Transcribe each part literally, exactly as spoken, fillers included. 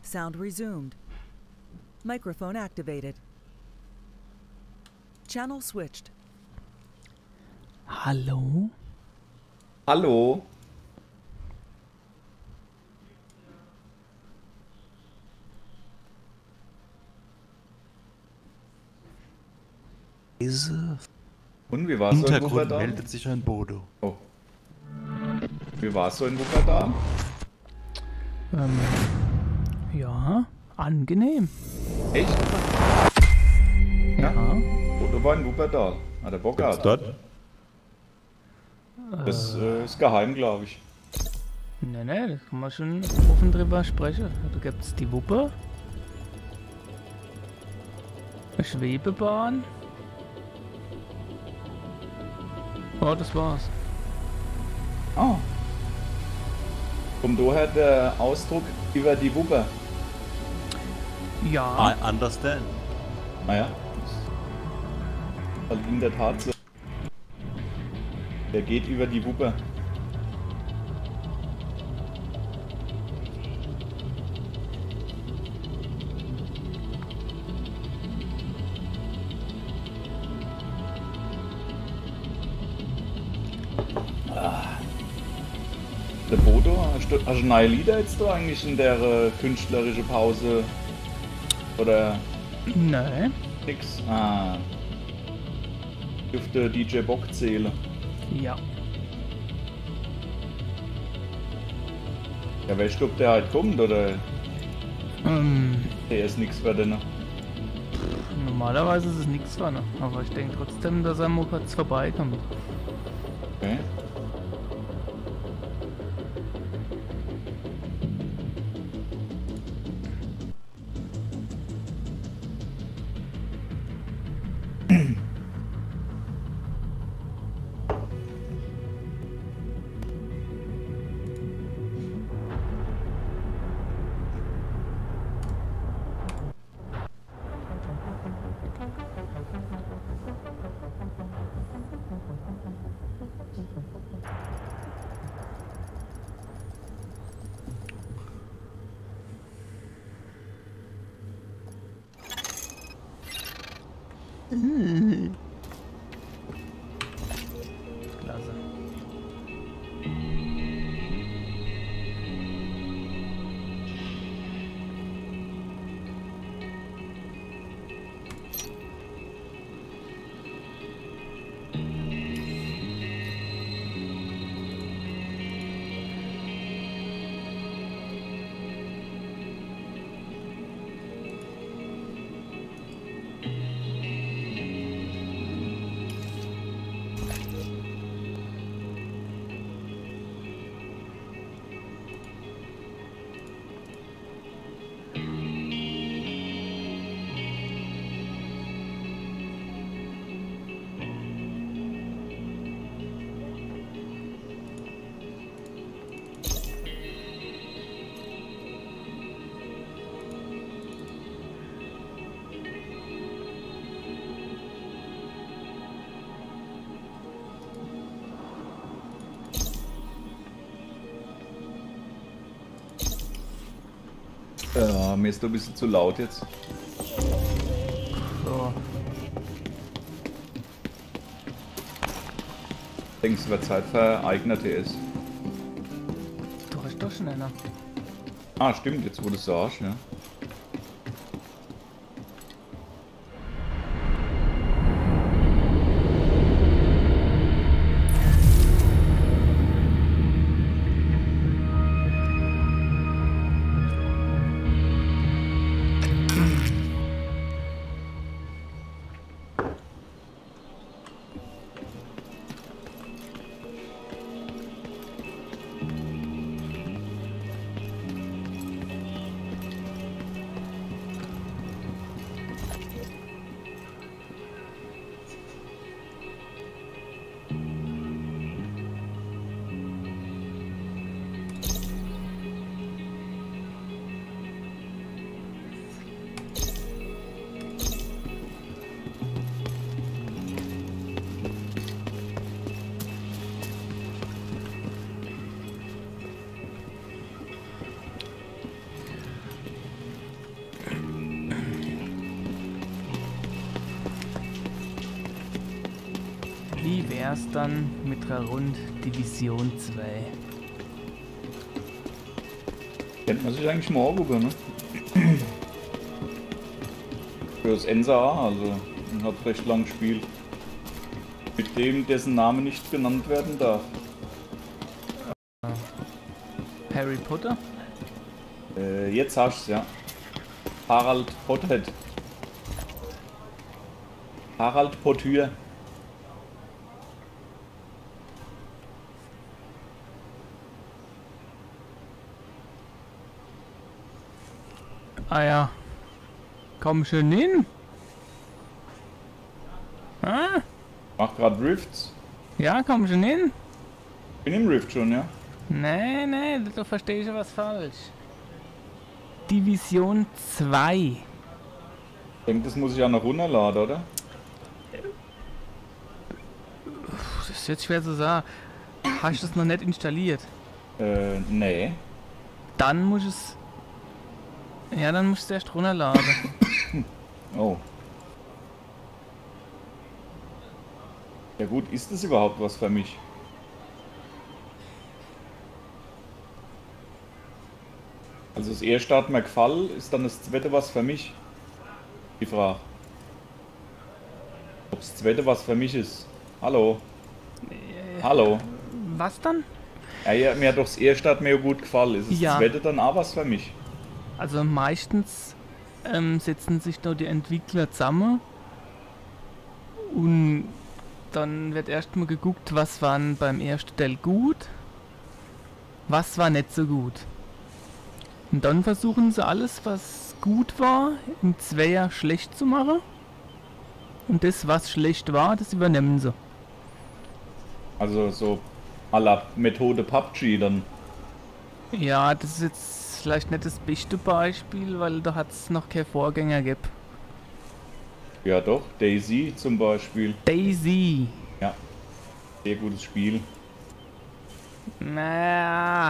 Sound resumed. Microphone activated. Channel switched. Hallo? Hallo? Diese Und wie war's so in Hintergrund Wuppertal? meldet sich ein Bodo. Oh. Wie war's so in Wuppertal? Ähm, ja, angenehm. Echt? Ja. Bodo war in Wuppertal. Hat er Bock gehabt? Dort? Das äh, ist geheim, glaube ich. Ne, ne, da kann man schon offen drüber sprechen. Da gibt's die Wupper. Eine Schwebebahn. Oh, das war's. Ah. Kommt daher der Ausdruck über die Wupper? Ja, I understand. Naja. Also in der Tat so. Der geht über die Wupper. Ah. Der Bodo, hast du, hast du neue Lieder jetzt da eigentlich in der äh, künstlerischen Pause? Oder ne, nix? Ah. Dürfte D J Bock zählen. ja. Ja, weißt du, ob der halt kommt oder Ähm, der ist nix für den? normalerweise ist es nichts dran, aber ich denke trotzdem, dass er mal kurz vorbeikommt. Okay. Klasse. Ja, mir ist doch ein bisschen zu laut jetzt. So, Denkst du, wird Zeit für eigener T S? du hast doch schneller. Ah, stimmt, jetzt wo du es sagst, ja. Wie wär's dann mit einer Rund Division zwei? Kennt man sich eigentlich mal angucken, ne? Für das N S A, also man hat recht lang gespielt. Mit dem, dessen Name nicht genannt werden darf. Harry Potter? Äh, jetzt hast du's, ja. Harald Potthead. Harald Pottür. Ah ja. Komm schon hin. Ah? Mach grad Rifts. Ja, komm schon hin. Bin im Rift schon, ja. Nee, nee, du verstehst ja was falsch. Division zwei. Ich denke, das muss ich ja noch runterladen, oder? Das ist jetzt schwer zu sagen. Hast du das noch nicht installiert? Äh, nee. Dann muss es. Ja, dann musst du es erst runterladen. Oh. Ja gut, ist das überhaupt was für mich? Also das erste hat mir gefallen, ist dann das zweite was für mich? Die Frage. Ob das zweite was für mich ist? Hallo? Hallo? Was dann? Ja, ja, mir hat doch das erste hat mir gut gefallen. Ist das Ja. zweite dann auch was für mich? Also meistens ähm, setzen sich da die Entwickler zusammen und dann wird erstmal geguckt, was waren beim ersten Teil gut, was war nicht so gut. Und dann versuchen sie alles, was gut war, im Zweier schlecht zu machen. Und das, was schlecht war, das übernehmen sie. Also so à la Methode P U B G dann. Ja, das ist jetzt vielleicht nicht das beste Beispiel, weil da hat es noch keinen Vorgänger gegeben. Ja doch, Daisy zum Beispiel. Daisy. Ja, sehr gutes Spiel. Na.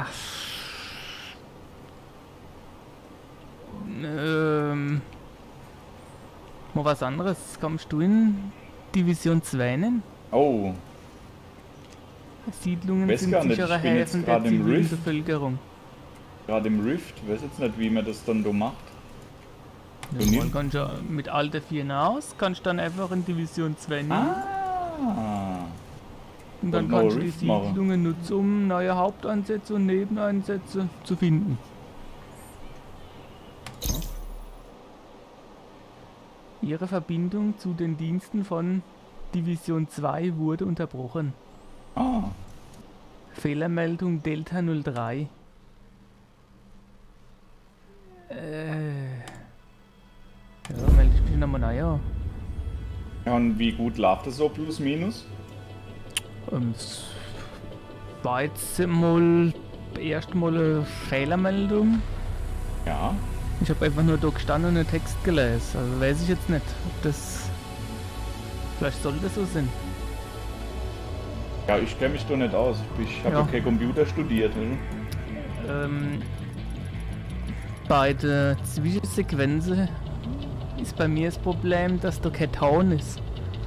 Ähm. Mal was anderes. Kommst du in Division zwei nennen? Oh, Siedlungen Weiß sind gar nicht, sichere ich bin jetzt Häfen der gerade im zivilen Rift. Bevölkerung. gerade im Rift. Ich weiß jetzt nicht, wie man das dann so macht. Ja, Und man kann schon mit Alter vier hinaus, kannst dann einfach in Division zwei nehmen. Ah. Und dann und noch kannst du die Rift machen. Siedlungen nutzen, um neue Haupteinsätze und Nebeneinsätze zu finden. Ihre Verbindung zu den Diensten von Division zwei wurde unterbrochen. Ah. Fehlermeldung Delta null drei. Äh. Ja, melde ich mich nochmal naja. Ja, und wie gut läuft das so plus minus? Ähm, es war jetzt mal erst mal eine Fehlermeldung. Ja. Ich habe einfach nur da gestanden und einen Text gelesen. Also weiß ich jetzt nicht, ob das. Vielleicht sollte das so sein. Ja, ich kenne mich doch nicht aus. Ich habe Ja. ja kein Computer studiert. Ne? Ähm, bei der Zwischensequenzen ist bei mir das Problem, dass da kein Ton ist.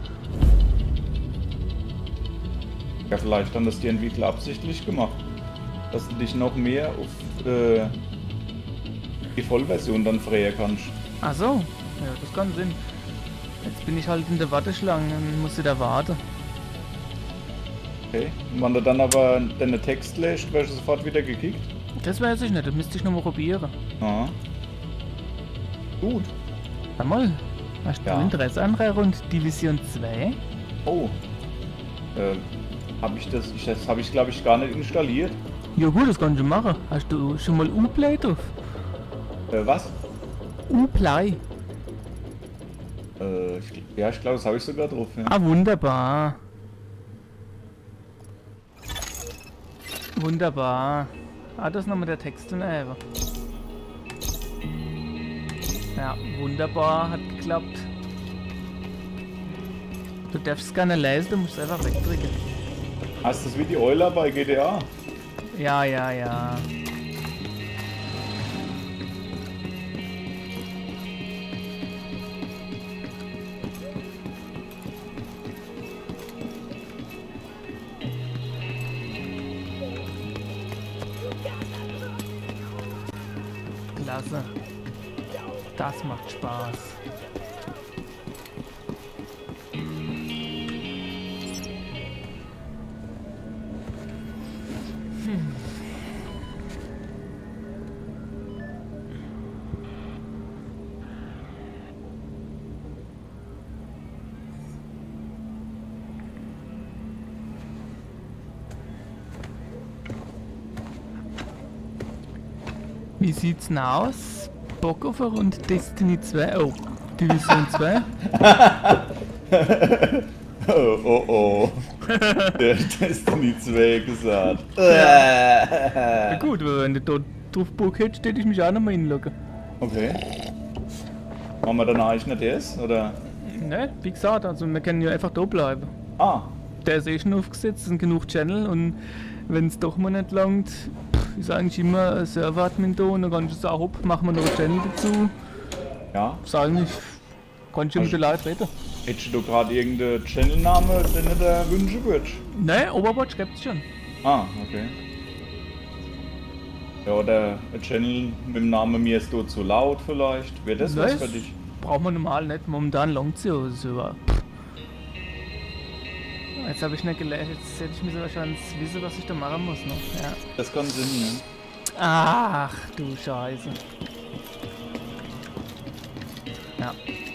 Ja, vielleicht haben das die Entwickler absichtlich gemacht. Dass du dich noch mehr auf äh, die Vollversion dann freien kannst. Ach so, ja, das kann Sinn. Jetzt bin ich halt in der Warteschlange und muss da warten. Okay. Und wenn du dann aber deinen Text lässt, wirst du sofort wieder gekickt. Das weiß ich nicht, das müsste ich noch mal probieren. Aha. Gut. Sag mal, hast Ja. du Interesse an einer Rund Division zwei? Oh. Äh, habe ich das, ich, das habe ich glaube ich gar nicht installiert. Ja gut, das kannst du machen. Hast du schon mal Uplay drauf? Äh, was? Uplay. Äh, ich, ja, ich glaube, das habe ich sogar drauf. Ja. Ah, wunderbar. Wunderbar. Ah, das ist nochmal der Text und einfach. Ja, wunderbar, hat geklappt. Du darfst es gerne lesen, du musst es einfach wegdrücken. Hast du das wie die Euler bei G T A? Ja, ja, ja. Das macht Spaß. Hm. Wie sieht's denn aus? Bock auf eine Runde Destiny zwei? Oh, Division zwei? Oh, oh, oh. Der Destiny zwei gesagt. Ja gut, aber wenn du dort drauf Bock hättest, hätte ich mich auch nochmal hinloggen. Okay. Machen wir dann eigentlich nicht das, oder? Ne, wie gesagt, also wir können ja einfach da bleiben. Ah, Der ist eh schon aufgesetzt, es sind genug Channel und wenn es doch mal nicht langt, ist eigentlich immer ein Server-Admin da und dann kannst du sagen, hopp, machen wir noch einen Channel dazu. ja. Ist eigentlich, kannst du mit den Leuten reden. Hättest du gerade irgendeinen Channel-Name, den du dir wünschen würdest? Ne, Overwatch gibt's schon. Ah, okay. Ja, oder ein Channel mit dem Namen Mir ist du zu laut vielleicht. Wäre das was Ne, für dich? braucht man normal nicht, momentan langt es ja so. Jetzt habe ich nicht gelernt, jetzt hätte ich mir so wahrscheinlich wissen, was ich da machen muss noch. Ja. Das kann Sinn, ne? Ach du Scheiße. Ja.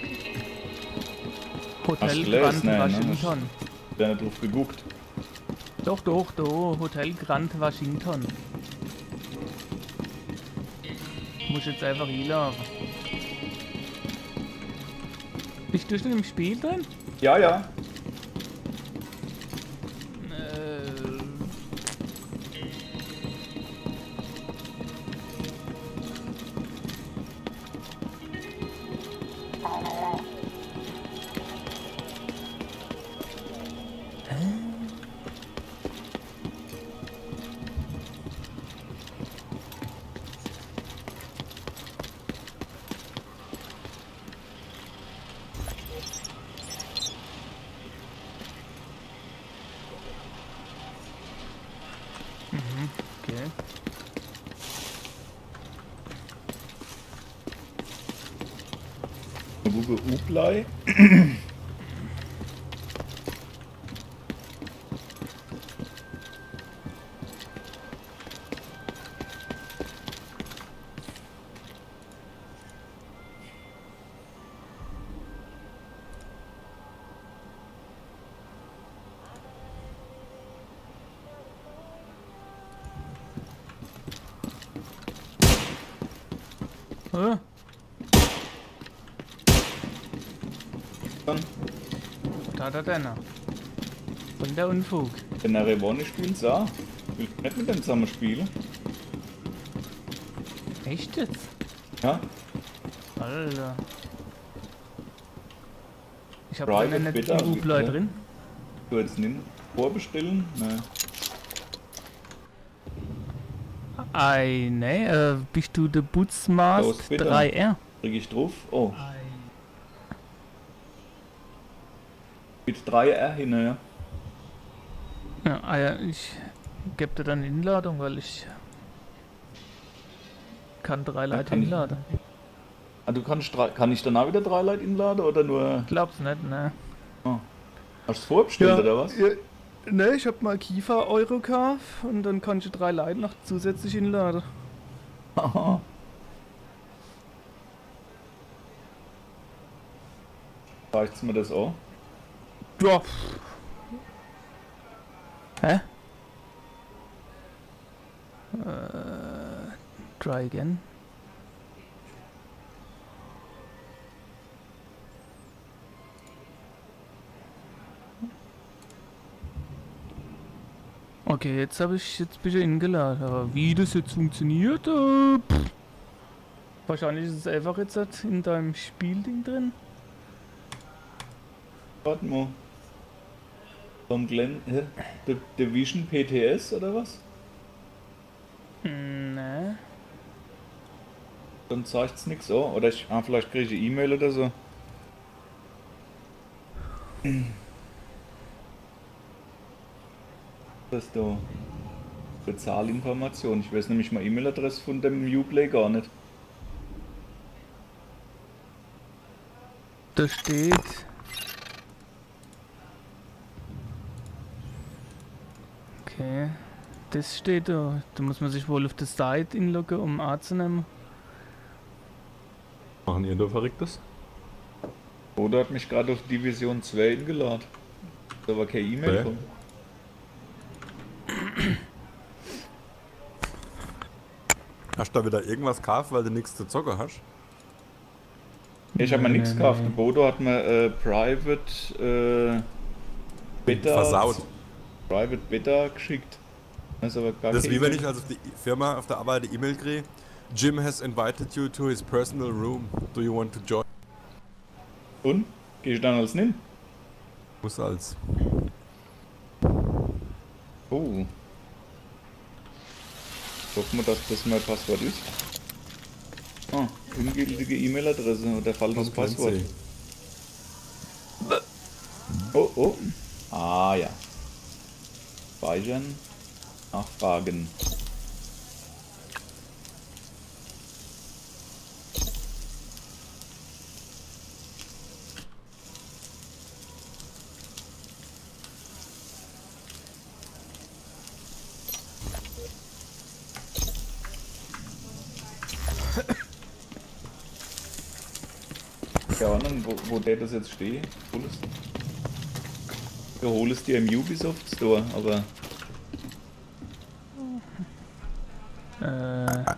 Hast Hotel du Grand gelesen? Nein, ne? Washington. Der nicht drauf geguckt. Doch, doch, doch. Hotel Grand Washington. Muss jetzt einfach hinlaufen. Bist du schon im Spiel drin? Ja, ja. Äh. Okay. Google Uplei. Äh, Dann, da hat er denn. Und der Unfug. wenn er Revonne spielt, sah. Will ich nicht mit dem zusammen spielen. Echt jetzt? Ja? Alter. Ich hab Private da nicht Beta, die Uplei ja. drin. Du jetzt nicht vorbestellen? Nein. Ei, ne, äh, bist du der Butzmask Los, bitte. drei R? Krieg ich drauf? Oh. Mit drei R hin, ja. Ja, ah ja, ich gebe dir dann Inladung, weil ich kann drei Leute kann ich- inladen. Ah, du kannst drei, kann ich danach wieder drei Leute inladen oder nur. Glaub's nicht, ne? Oh. Hast du es vorbestellt oder was? Ja, ne, ich hab mal Kiefer Eurocarv und dann kann ich drei Leute noch zusätzlich inladen. Haha. Zeigt's mir das auch? Ja. Hä? Äh, try again. Okay, jetzt habe ich jetzt bin ich eingeladen, aber wie das jetzt funktioniert, äh, pff. Wahrscheinlich ist es einfach jetzt halt in deinem Spielding drin. Warte mal. Vom Glenn. Hä? Di- Division P T S oder was? Hm, ne. Dann zeigt's nix auch. Oder ich. Ah, vielleicht kriege ich eine E-Mail oder so. Das ist da. Bezahlinformation. Ich weiß nämlich mal E-Mail-Adresse von dem Uplay gar nicht. Da steht... Okay, das steht da. Da muss man sich wohl auf der Seite inloggen, um anzunehmen. Machen ihr da Verrücktes? Oder hat mich gerade auf Division zwei eingeladen. Da war keine E-Mail Okay. von. Hast du da wieder irgendwas gekauft, weil du nichts zu zocken hast? Ich habe mir Nee, nichts nee, gekauft. nee. Bodo hat mir äh, Private äh, Beta Versaut. Private Beta geschickt. Das ist aber gar Das ist keine wie wenn E-Mail. ich also auf die Firma, auf der Arbeit eine E-Mail kriege. Jim has invited you to his personal room. Do you want to join? Und? Geh ich dann als hin? Muss als. Oh. Hoffen wir, dass das mein Passwort ist. Ah, ungültige E-Mail-Adresse oder falsches Passwort. Oh, oh. Ah ja. Speichern. Nachfragen. Ja, und dann, wo, wo der das jetzt steht, hol es. Ja, hol es dir im Ubisoft Store, aber Äh,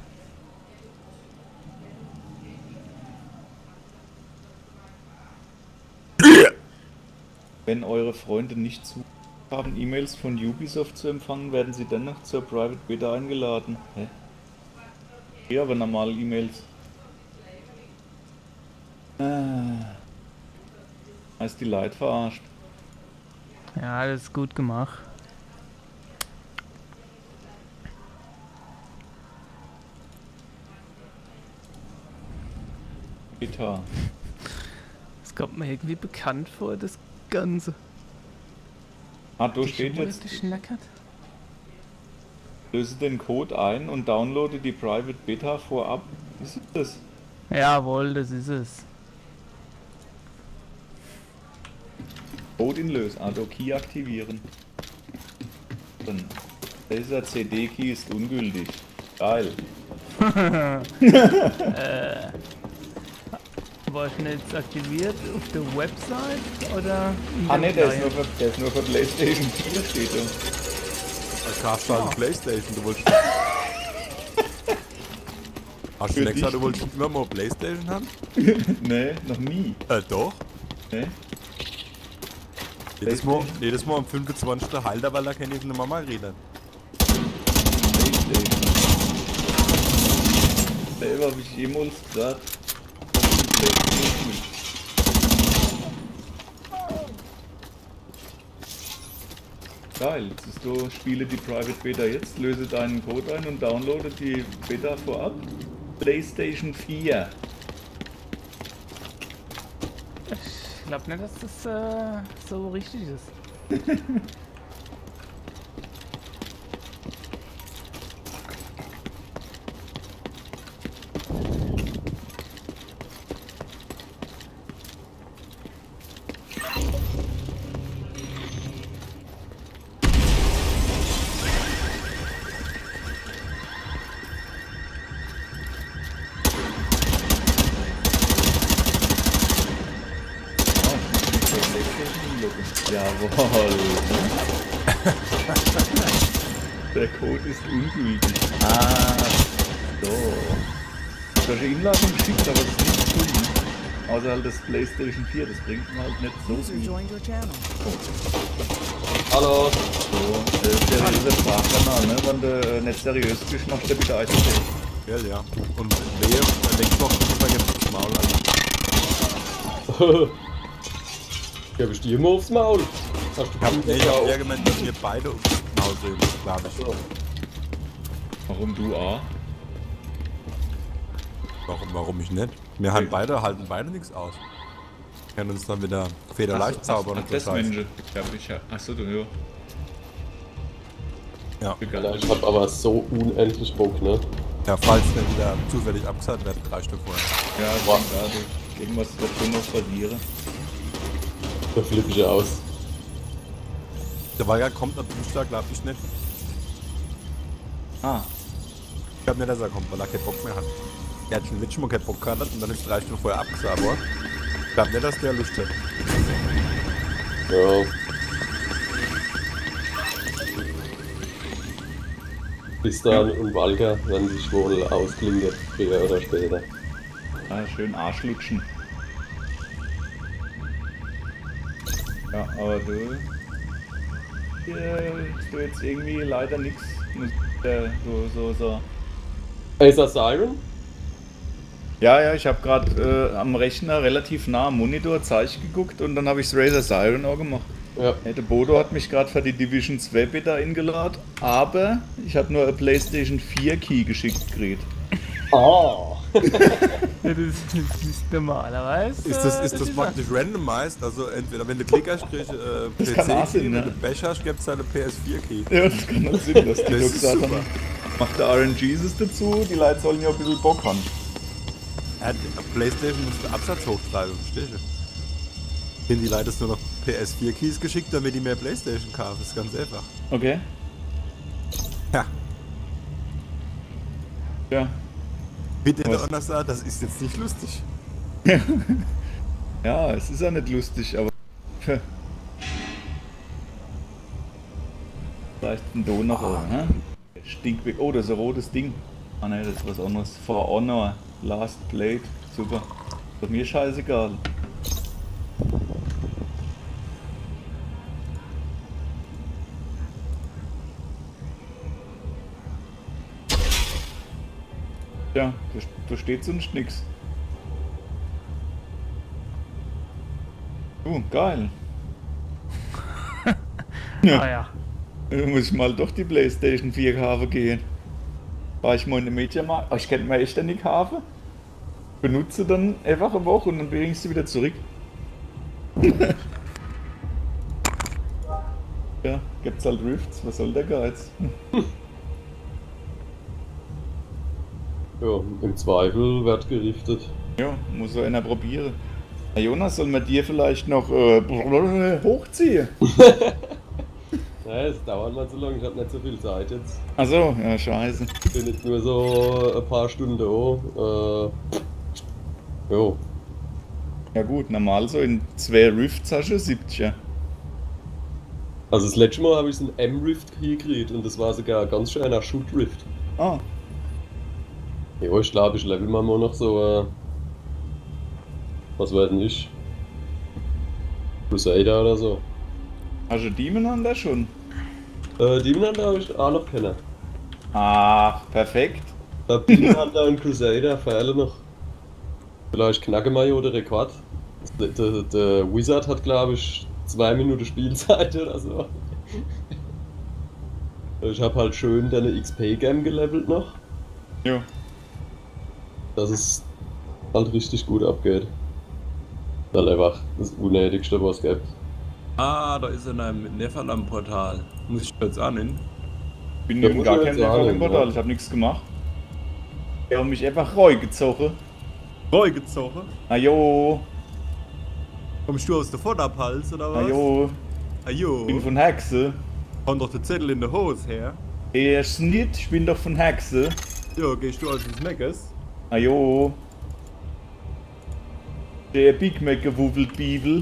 wenn eure Freunde nicht zu haben, E-Mails von Ubisoft zu empfangen, werden sie dennoch zur Private Beta eingeladen. Hä? Ja, aber normale E-Mails. Ah. Heißt die Leute verarscht. ja, das ist gut gemacht. Beta. Das kommt mir irgendwie bekannt vor, das Ganze. Ah, da Die steht Schuhe jetzt, geschnackert. löse den Code ein und downloade die Private Beta vorab. Ist das? Jawohl, das ist es. Code inlösen, also Key aktivieren. Dann. Dieser C D-Key ist ungültig. Geil. äh, war ich denn jetzt aktiviert auf der Website oder? in Ah dem ne, der ist, nur Client? für, der ist nur für PlayStation vier steht da. Als kaufst du halt eine Playstation, du wolltest. Hast Für du nicht gesagt, dich. du wolltest immer mal eine Playstation haben? Ne, noch nie. Äh, doch. Ne? Jedes Mal, Playstation? jedes Mal am fünfundzwanzigsten Halter, weil da kann ich von der Mama reden. PlayStation. Selber habe ich jemals gesagt, dass die PlayStation ist. Geil, jetzt ist so, spiele die Private Beta jetzt, löse deinen Code ein und downloade die Beta vorab. PlayStation vier. Ich glaube nicht, dass das äh, so richtig ist. Jawohl. Der Code ist ungültig. Ah, so. Solche Inladung geschickt, aber es ist nicht gefunden. Außer halt das PlayStation vier, das bringt mir halt nicht so User viel. joined your channel. Hallo. So, äh, seriöser Sprachkanal, ne? Wenn du äh, nicht seriös bist, machst du bitte eins. Gell, ja. Und wehe, nächste Woche vergessen das Maul an. Ja, bist du immer aufs Maul? Hast du Ich hab, nee, ich ja hab auch. eher gemeint, dass wir beide aufs Maul sind, glaube ich. So. Warum du A? Warum, warum ich nicht? Wir haben beide, halten beide nichts aus. Wir können uns dann wieder federleicht zaubern ach, und so das Scheiß. Mensch. Ich hab ich ja. Achso, du, ja. Ja. Alter, ich hab aber so unendlich Bock, ne? Ja, falls der wieder zufällig abgesagt wird, drei Stück vorher. Ja, Boah. ich denke, Irgendwas wird schon noch passieren. Da flippe ich aus. Der Weiger kommt natürlich da, glaub ich nicht. Ah, Ich glaub nicht, dass er kommt, weil er keinen Bock mehr hat. Er hat schon letztes Mal keinen Bock gehabt und dann ist drei Stunden vorher abgesagt worden. Ich glaub nicht, dass der Lust hat. Ja. Bis dann und Walker werden sich wohl ausklinken, früher oder später. ah schön Arschlutschen. Ja, aber du... Hier ist du jetzt irgendwie leider nichts. Äh, so, so, so. Acer Siren? Ja, ja, ich habe gerade äh, am Rechner relativ nah am Monitor Zeichen geguckt und dann habe ich das Razer Siren auch gemacht. Ja. Ja, der Bodo hat mich gerade für die Division zwei Beta eingeladen, aber ich habe nur eine PlayStation vier Key geschickt gekriegt. Ah! Ja, das, das ist normalerweise. Ist das, äh, ist das praktisch randomized? Also entweder wenn du Klick hast, kriegst du äh, Das P kann auch C-Key, sein, wenn ne? du Pech hast, gibt's halt eine P S vier Key. Ja, das kann auch Sinn, dass die Das da ist gesagt super. haben, macht der R N G es dazu, die Leute sollen ja ein bisschen Bock haben. Ja, die PlayStation muss den Absatz hochtreiben, verstehst du? Sind die Leute nur noch P S vier Keys geschickt, damit die mehr PlayStation kaufen? Das ist ganz einfach. Okay. Ja. Ja. Bitte Was? der anders sagen, das ist jetzt nicht lustig. Ja, es ist ja nicht lustig, aber... Vielleicht ein Don noch, oh. Hä? Stinkt weg. Oh, das ist ein rotes Ding. Ah ne, das ist was anderes. For Honor, Last Blade. Super. Doch mir scheißegal. Ja, da, da steht sonst nix. Oh, geil. Ah ja. Da muss ich mal doch die PlayStation vier kaufen gehen. War ich mal in der Mediamarkt. Oh, ich könnte mir echt nicht kaufen. Benutze dann einfach eine Woche und dann bringe ich sie wieder zurück. Ja, gibt's halt Rifts, was soll der Geiz? Ja, im Zweifel wird geriftet. Ja, muss so einer probieren. Na Jonas, soll man dir vielleicht noch äh, hochziehen? Ja, es dauert mal zu lange, ich hab nicht so viel Zeit jetzt. Achso, ja, scheiße. Ich bin jetzt nur so ein paar Stunden da. Äh, jo. Ja gut, normal so in zwei Rifts hast du siebzig. Also das letzte Mal habe ich so einen M-Rift gekriegt und das war sogar ein ganz schöner Shoot-Rift. Ah, Ja, ich glaube, ich level mal noch so, äh, was weiß ich, Crusader oder so. hast du Demon Hunter schon? Äh, Demon Hunter habe ich auch noch kennen. Ach, perfekt. Äh, Demon Hunter und Crusader fehlen noch. Vielleicht knacken wir ja den Rekord. Der, der, der Wizard hat, glaube ich, zwei Minuten Spielzeit oder so. Ich habe halt schön deine X P-Game gelevelt noch, Jo. dass es halt richtig gut abgeht. Das ist einfach das Unnötigste, was es gibt. Ah, da ist er in einem Nephalam-Portal. Muss ich jetzt annehmen? Bin Ja, eben muss gar man kein jetzt sagen, Level im Portal, ja. ich hab nichts gemacht. Ich hab mich einfach reu gezogen. Treu gezogen? Ajo, Kommst du aus der Vorderpals oder was? ajo, Ajo. ich bin von Hexe. Kommt doch der Zettel in der Hose her. Erst nicht, ich bin doch von Hexe. Jo, gehst du aus des Meckers? Ajo. Der Big Mac gewuffelt Bibel.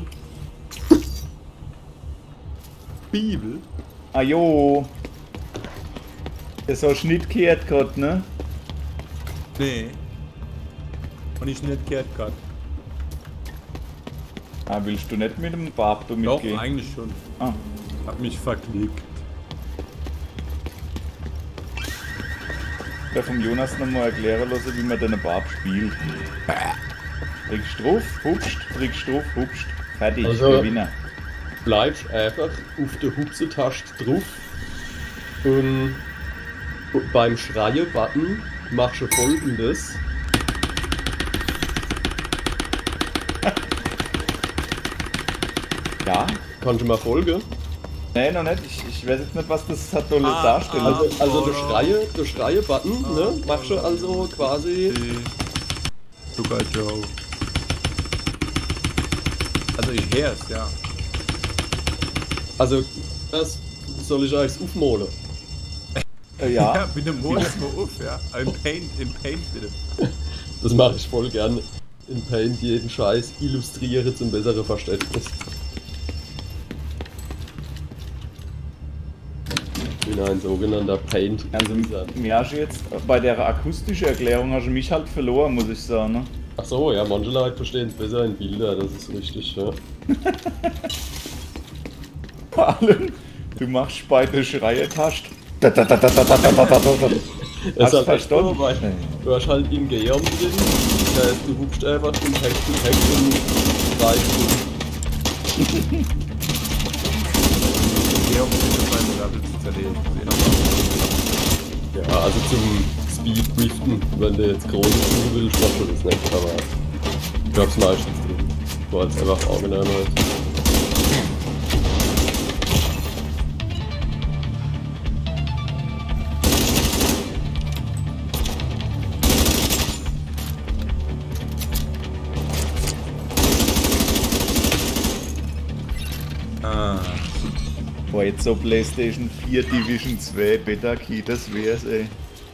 Bibel? Ajo. Der soll Schnitt kehrt grad, ne? Nee. Und ich nicht gehört grad. Ah, willst du nicht mit dem Barb Doch, mitgehen? eigentlich schon. Ah, Hab mich verklickt. der vom Jonas nochmal erklären lassen, wie man den Barb spielt. Drückst drauf, hupst, drückst drauf, hupst. Fertig, Also- Gewinner. Bleibst einfach auf der Hupse-Taste drauf und beim Schreie-Button machst du folgendes. Ja? Kannst du mal folgen? Nee, noch nicht. Ich, ich weiß jetzt nicht, was das hat soll Ah, darstellen. Also, also der Follow. Schreie, der Schreie-Button, ne, machst du also quasi. Sogar Joe. Also ich hör's, ja. Also, das soll ich euch aufmalen? Äh, ja. Ja, bitte mal das mal auf, ja. In Paint, in Paint bitte. Das mache ich voll gern. In Paint jeden Scheiß illustriere zum besseren Verständnis. Ich bin ein sogenannter Paint. Also, mir hast du jetzt bei der akustischen Erklärung hast du mich halt verloren, muss ich sagen. Ne? Ach so, ja, manche Leute verstehen es besser in Bilder, das ist richtig, ja. Vor allem, du machst bei der Schreiertaste. Das Hast ist halt verstanden? echt so, weil du hast halt in Geom drin, das heißt, du hupst einfach von Text zu Text und reißt Georg bitte beim Level zu zerlegen. Ja, also zum Speed-Driften, wenn du jetzt große Züge willst, machst du das nicht, aber ich hab's meistens drin. Weil es einfach angenehm ist. Ah. Boah, jetzt so PlayStation vier Division zwei Beta Key, das wär's, ey.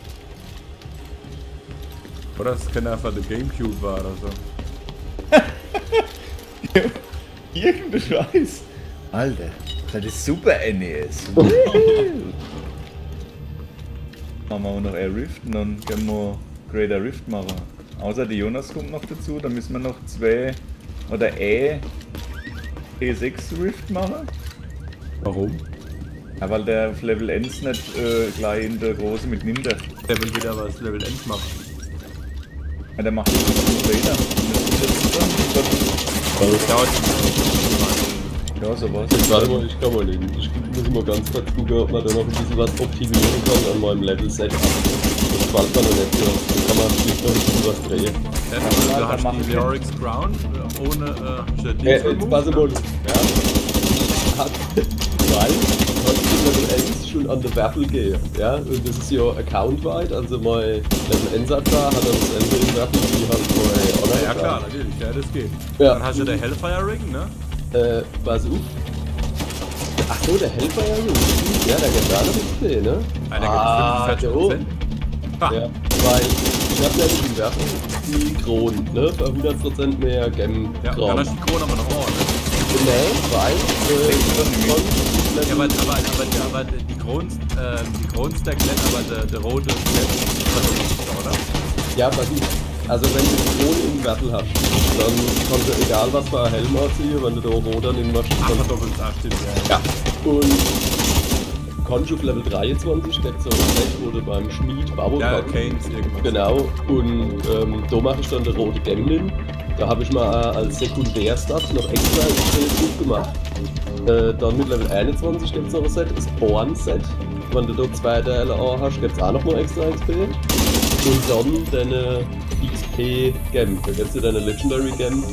Oder das kann einfach der Gamecube war oder so. Irgendein Scheiß. Alter, das ist super N E S. Machen wir auch noch Air Rift und dann können wir Greater Rift machen. Außer die Jonas kommt noch dazu, dann müssen wir noch zwei oder E E sechs Rift machen. Warum? Ja, weil der auf Level eins nicht äh, gleich in der Große mit nimmt. Der will wieder was Level eins machen. Ja, der macht das noch später. Das dauert Ja, sowas. Jetzt warte mal, ich kann mal hin. Ich muss mal ganz kurz gucken, ob man da noch ein bisschen was optimieren kann an meinem Level-Set. Das gefällt mir noch nicht so. Da kann man vielleicht noch ein bisschen was drehen. Ja, du hast die Leorix Crown ohne äh, Äh, jetzt warte mal. Ja. Hat, weil, was ich Level eins schon an der Werfel gehe. Ja, und das ist ja account-wide, also mein Level eins-Satzer hat dann das Ende in Werfel, wie halt mein Honor. Ja klar, natürlich, ja das geht. Ja. Dann hast du der Hellfire Ring, ne? Äh, was auf? Ach so, der Hellfire Ring. Ja, der gibt da noch X P, ne? Ah, der Ah, gibt fünfundvierzig Prozent. Ja, weil ich hab nämlich in Werfen die Kronen, ne? Bei hundert Prozent mehr Gem. Ja, dann hast du die Krone aber noch vor, ne? Nee, weil, äh, von Ja, aber, aber, aber, aber die Krons, äh, die Kronstack nennt aber der, der rote Stack, oder? ja, pass auf. Also wenn du die Krone im Wertel hast, dann kannst du egal was für ein Helm anziehen, wenn du da rot dann in machst. Ach, verdoppelt, ach, stimmt, ja. Ja. Und kannst du auf Level dreiundzwanzig, gibt so ein Set, wo du beim Schmied bauen Ja, kannst. Canes irgendwas. Genau, und ähm, da mache ich dann den roten Gemlin. Da habe ich mal äh, als Sekundärstat noch extra gut gemacht. Äh, dann mit Level einundzwanzig gibt es noch ein Set, das Born-Set. Wenn du dort zwei Teile an hast, gibt es auch noch mal extra X P. Und dann deine X P-Gem. Da gibt es ja deine Legendary Gem.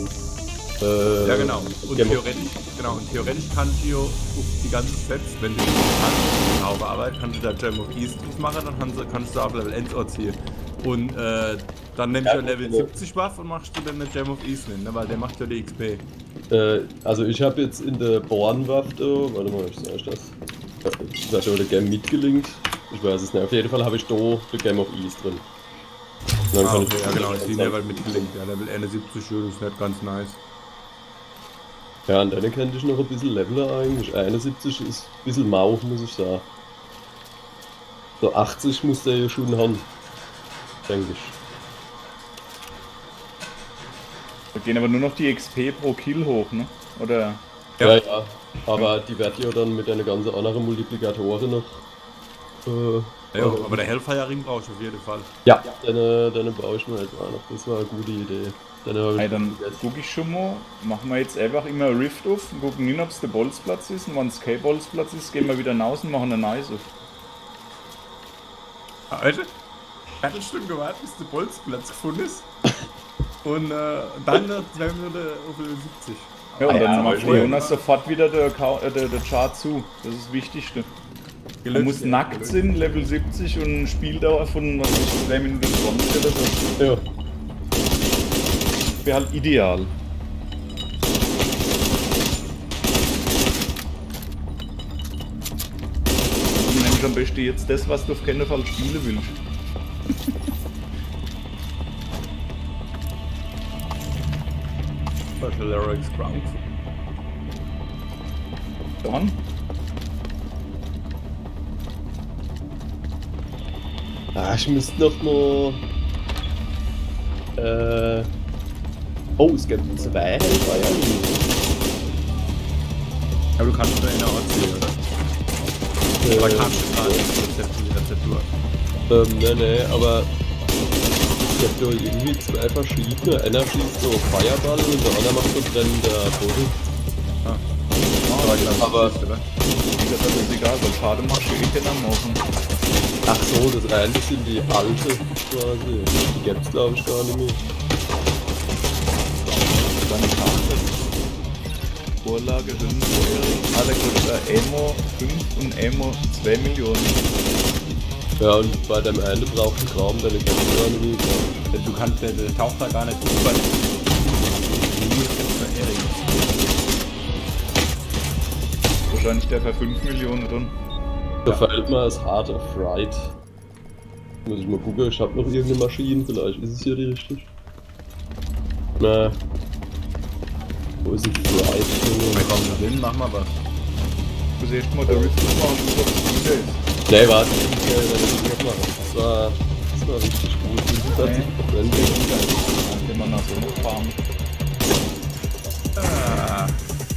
Äh, Ja, genau. Und Gem- theoretisch, genau, und theoretisch kannst du ja auf die ganzen Sets, wenn du die kannst, sauber arbeiten, kannst du da Gem of East drauf machen, dann kannst du, kannst du auf Level eins ziehen. Und äh, dann nimmst Ja, du Level genau. siebzig Buff und machst du dann eine Gem of East hin, ne? Weil der macht ja die X P. Äh, also ich habe jetzt in der Born-Waffe, warte mal, ich sag das. Da ist schon der Gem mitgelinkt. Ich weiß es nicht. Auf jeden Fall habe ich da die Gem of Ease drin. Und dann Ah, kann okay, ich ja genau, das ist Level mitgelinkt. Ja, Level einundsiebzig, das ist nicht ganz nice. Ja, und dann könnte ich noch ein bisschen leveln eigentlich. einundsiebzig ist ein bisschen mau, muss ich sagen. So achtzig muss der ja schon haben. Denke ich. Da gehen aber nur noch die X P pro Kill hoch, ne? Oder? Ja, Ja. ja. Aber die wird ja dann mit einer ganzen anderen Multiplikatoren noch. Äh, Ja, aber der Hellfire Ring brauchst du auf jeden Fall. ja, dann, äh, dann baue ich mir jetzt auch noch. Das war eine gute Idee. Dann, hab ich Hey, dann vergessen. guck ich schon mal, machen wir jetzt einfach immer Rift auf und gucken hin, ob es der Bolzplatz ist. Und wenn es kein Bolzplatz ist, gehen wir wieder raus und machen eine Nice auf. Alter, eine Stunde gewartet, bis der Bolzplatz gefunden ist. Und äh, dann äh, zwei Minuten auf Level siebzig. Ja, und Ah, dann ja, macht aber- Jonas sofort wieder der, Ka- äh, der, der Chart zu. Das ist das Wichtigste. Man muss nackt sein, Level siebzig und eine Spieldauer von was weiß ich, zwei Minuten zwanzig oder so. Ja. Wäre halt ideal. nimmst am besten jetzt das, was du auf keinen Fall spielen willst. Special Lyrics Ground. Dann. Ah, ich müsste noch mal... Äh... Oh, es gibt zwei Hellfire. Aber du kannst nur in der Ort sehen, oder? Äh, Oder kannst du gerade die Rezeptur? Ähm, ne, ne, aber... Ich hab da irgendwie zwei verschiedene. Einer schießt so Feuerball und der andere macht so brennender Boden. Ah. Aber- Aber... Das ist egal, weil schade machst du eh keinen am Morgen. Ach so, das rein, das sind die alte quasi. Die gibt's glaube ich gar nicht mehr. Deine Karte. Vorlage fünf Euro. Alle kostet Emo fünf und Emo zwei Millionen. Ja, und bei dem einen braucht ein Kram, der nicht gar nicht mehr. Du kannst, der, der taucht da gar nicht auf, weil... Wahrscheinlich der für fünf Millionen drin. Da fällt mir das Heart of Fright. Muss ich mal gucken, ich hab noch irgendeine Maschine, vielleicht ist es hier die richtig. Na. Wo ist ein Fright? Na komm, na hin, mach mal was. Du siehst mal, der Rift machen, wie das gut ist. Nee, warte, ich muss ja das machen. Das war, das war richtig gut. fünfundvierzig Prozent. Dann gehen wir nach so einer Farm. Ah.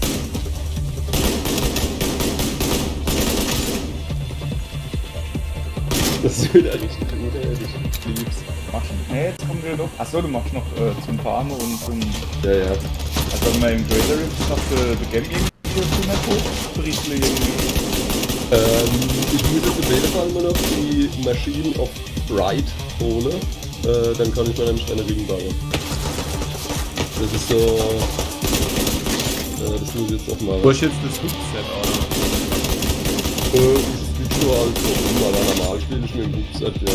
Das ist wieder richtig gut, ey. Ich lieb's. Machst du? Nee, jetzt kommen wir doch. Achso, du machst noch äh, zum Farmen und zum. Ja, ja. Also wenn man im Greater Rift noch die, die Game irgendwie nicht hoch, Berichtle irgendwie. Ähm, ich würde auf jeden Fall mal noch die Machine of Fright holen. Äh, dann kann ich mir nämlich eine Ring bauen. Das ist so. Äh, das muss ich jetzt noch mal. Du hast jetzt das Hook-Set, oder? Äh, ich spiele nur als so, aber normal spiele ich mit dem Hook-Set, ja.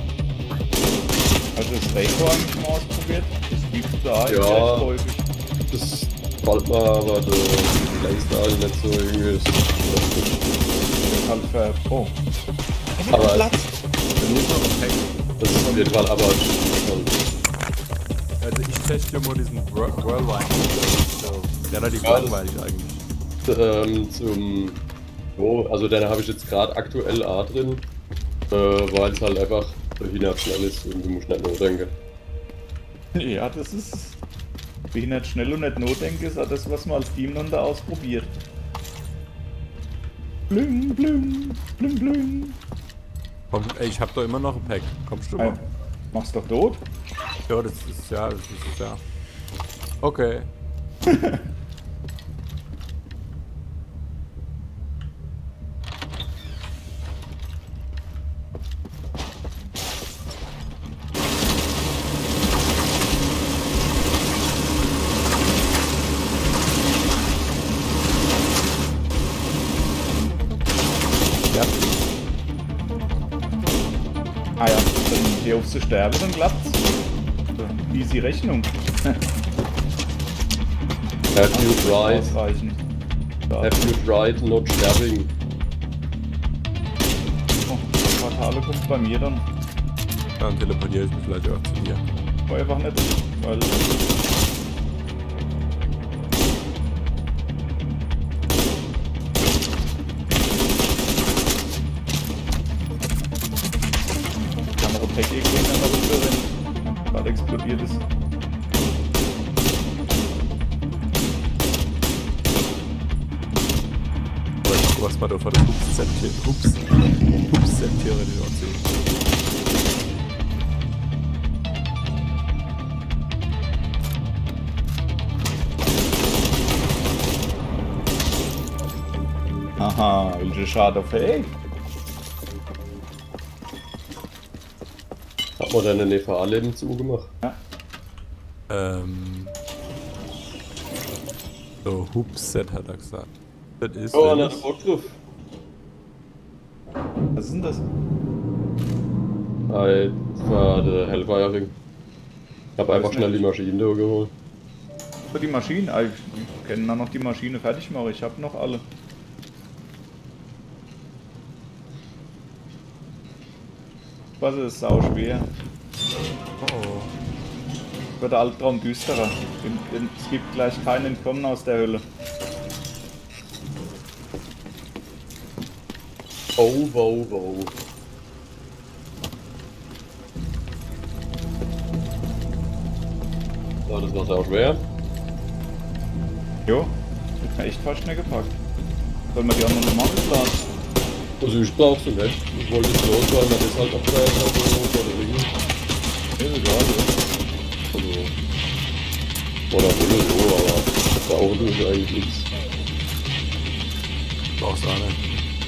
Also das Raycore habe ich mal ausprobiert. Das gibt's da Ja. recht häufig. Das gefällt mir, aber der Playstyle nicht so irgendwie. Das Das halt für. Oh. Aber- Platz! Dann muss man auch hacken. das ist auf jeden Fall aber. Also ich teste ja mal diesen Wor- Whirlwind. So, relativ Ja, das- langweilig eigentlich. Ähm, zum. Oh, also den habe ich jetzt gerade aktuell A drin, äh, weil es halt einfach behindert schnell ist und du musst nicht nachdenken. Ja, das ist. Wie ich nicht schnell und nicht notdenke, ist auch das, was man als Team dann da ausprobiert. Blüm, blüm, blüm, blüm. Komm, ey, ich hab doch immer noch ein Pack. Kommst du mal? Äh, mach's doch tot. Ja, das ist ja, das ist ja. Okay. Ja. Ah ja, wenn die auf zu sterben, dann klappt's. Easy Rechnung. Have you tried? Ausreichend. Ja. Have you tried not stabbing? Oh, die Portale kommt bei mir dann. Dann teleportiere ich mich vielleicht auch zu dir. War einfach nicht, weil. Andere Pack irgendwie in der Runde, wenn gerade explodiert ist. Aber ich guck, was man da vor dem Hups-Set hier. Hups. Hups-Set theoretisch auch sehen. Aha, welche Schade fähig? Hat man deine N V A-Leben zugemacht? Ähm. So, Hups-Set hat er gesagt. Das ist. Oh, wenn na, es- der Bock drauf. Was ist denn das? Ey, das war der Hellfire-Ring. Ich hab einfach schnell die Maschine da geholt. Für die Maschinen? Ah, ich kann dann noch die Maschine fertig machen. Ich habe noch alle. Was ist sau schwer. Oh oh. Wird der Albtraum düsterer. Es gibt gleich kein Entkommen aus der Hölle. Oh, wow, wow. Ja, das war's auch schwer. Jo, wird mir echt fast schnell gepackt. Sollen wir die anderen mal lassen? Also ich brauch's nicht. Ich wollte nicht los, weil man das halt abfeiert hat oder Ringe. Ist egal, ja. Also. Oder Wolle so, aber brauchen tue ich eigentlich nichts. Brauchst du auch nicht.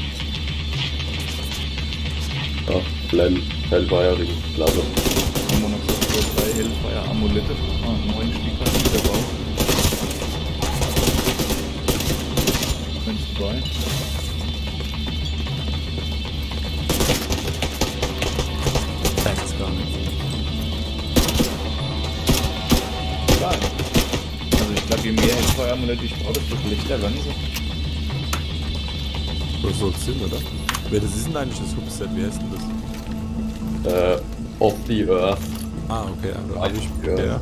Ja, Blem, Hellfire-Ring, klasse. Haben wir noch so zwei, drei Hellfire-Amulette. Ah, neun Stück hat der Bau. Wenn's zwei. Thanks gar nicht. Geil. Also ich glaube, je mehr Hellfire-Amulette ich brauche, desto schlechter werden sie. Das soll Sinn, oder? Wer das ist denn eigentlich das Hubset? Wie heißt denn das? Äh, Off the Earth. Ah, okay, also Ja, hab ich. ja. Ja.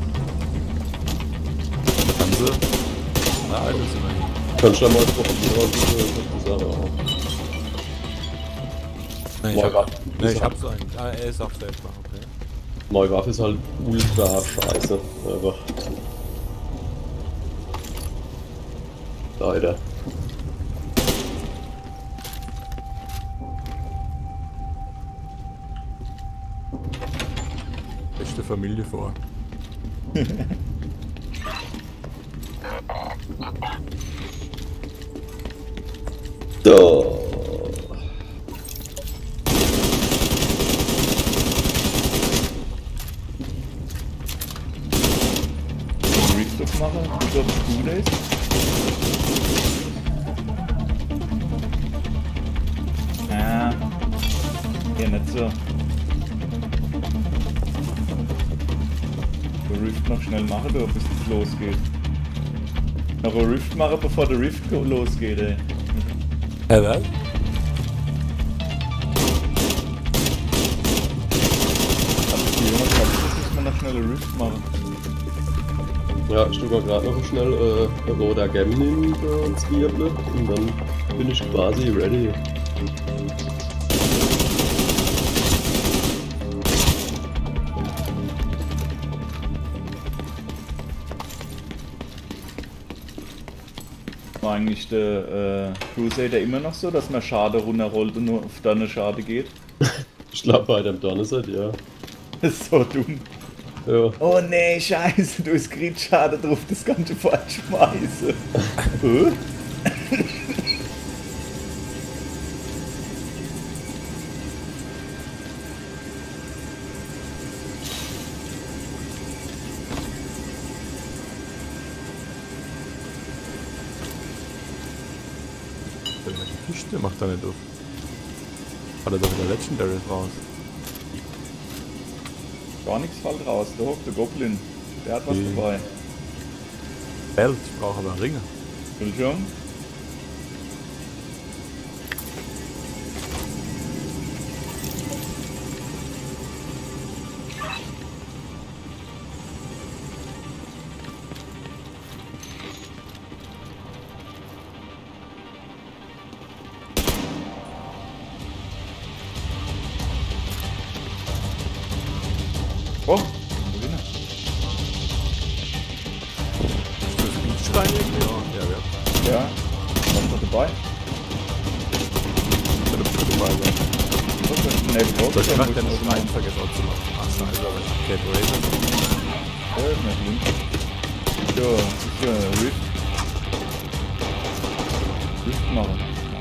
Ganze. Na, alles immerhin. Kannst du da mal probieren, diese Sache auch. Nee, ich Neue hab, Waffe. nee, ich hab so einen. Ah, er ist auch selber, okay. Neue Waffe ist halt ultra scheiße. Einfach. Leider. Echte Familie vor. So. Rift machen, wie ob es gut ist. Ah, ja nicht so. Der Rift noch schnell machen, du, bis es losgeht. Noch ein Rift machen, bevor der Rift losgeht, ey. Hä, was? Hab ich die Jungs gesagt, das muss man noch schnell ein Rift machen. Ja, ich tue mal gerade noch schnell äh, roter Gemlin ins Wirbel und dann bin ich quasi ready. War eigentlich der äh, Crusader immer noch so, dass man Schade runterrollt und nur auf deine Schade geht? Ich glaube bei dem Donnerset, ja. Das ist so dumm. Ja. Oh nee, scheiße, du hast Schade drauf, das kannst du falsch schmeißen. Hä? Die Kiste macht er nicht auf. Hat er doch wieder Legendaries raus. Gar nichts fällt raus, da hockt der Goblin. Der hat was Okay. dabei. Belt, ich brauche aber Ringe. Bildschirm. Oh, Gewinner. Stein irgendwie? Ja, ja, ja. Ja, was noch dabei? Ich bin bestimmt dabei sein. Was ist denn Navy Rock? Soll ich gerade den Schrein vergessen auch zu machen? Ach, scheiße, aber ich hab Kate Razor. Ja, ist nicht schlimm. So, ist ja Rift. Rift machen.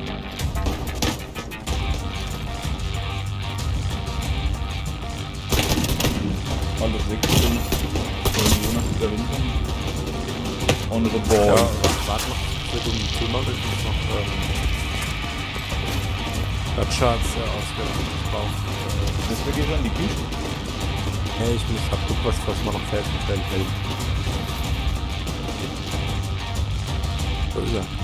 Alles sechs Stunden. Wollen wir noch wieder rumkommen? Ohne the ball. Ja, warte noch, bis um zumachen, ich muss noch, ähm, das Charts äh, auswählen. Ich brauch, äh, Das wird hier schon die Kiste. hey, ich muss, hab guck, was, was man noch fertigstellen will. Wo ist er?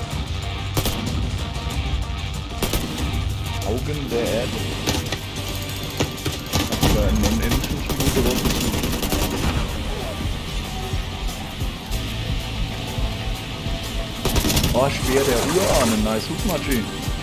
Augen der Erde. aber einen Non-Engine Shooter wollte ich nicht. Oh, Speer der Urahnen, nice Hutmachi.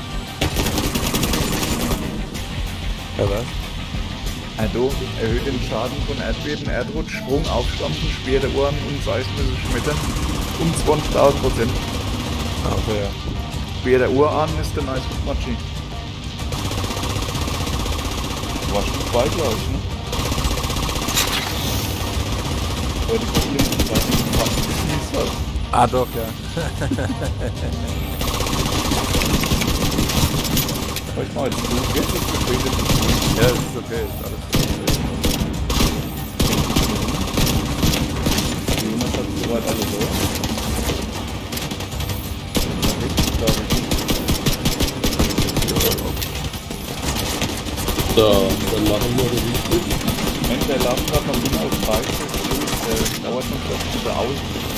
Ja, was? Also, erhöht den Schaden von Erdbeben, Erdrutsch, Sprung, Aufstampfen, Speer der Urahnen und Seismische Schmettern um zwanzigtausend Prozent. Ah, okay, ja. Speer der Urahnen ist der nice Hutmachi. Du warst schon zwei, glaube ich, ne? Heute kommt links und rechts nicht gefasst. Das ist nicht so. Ah, doch, ja. Aber ich mach jetzt so, jetzt ist es später. Ja, das ist okay, ist alles okay. Jonas hat soweit alles durch. Perfekt, glaube ich. So, dann machen wir das richtig. Mensch, der Laden gerade noch hin auf Preis. Der dauert noch das wieder aus.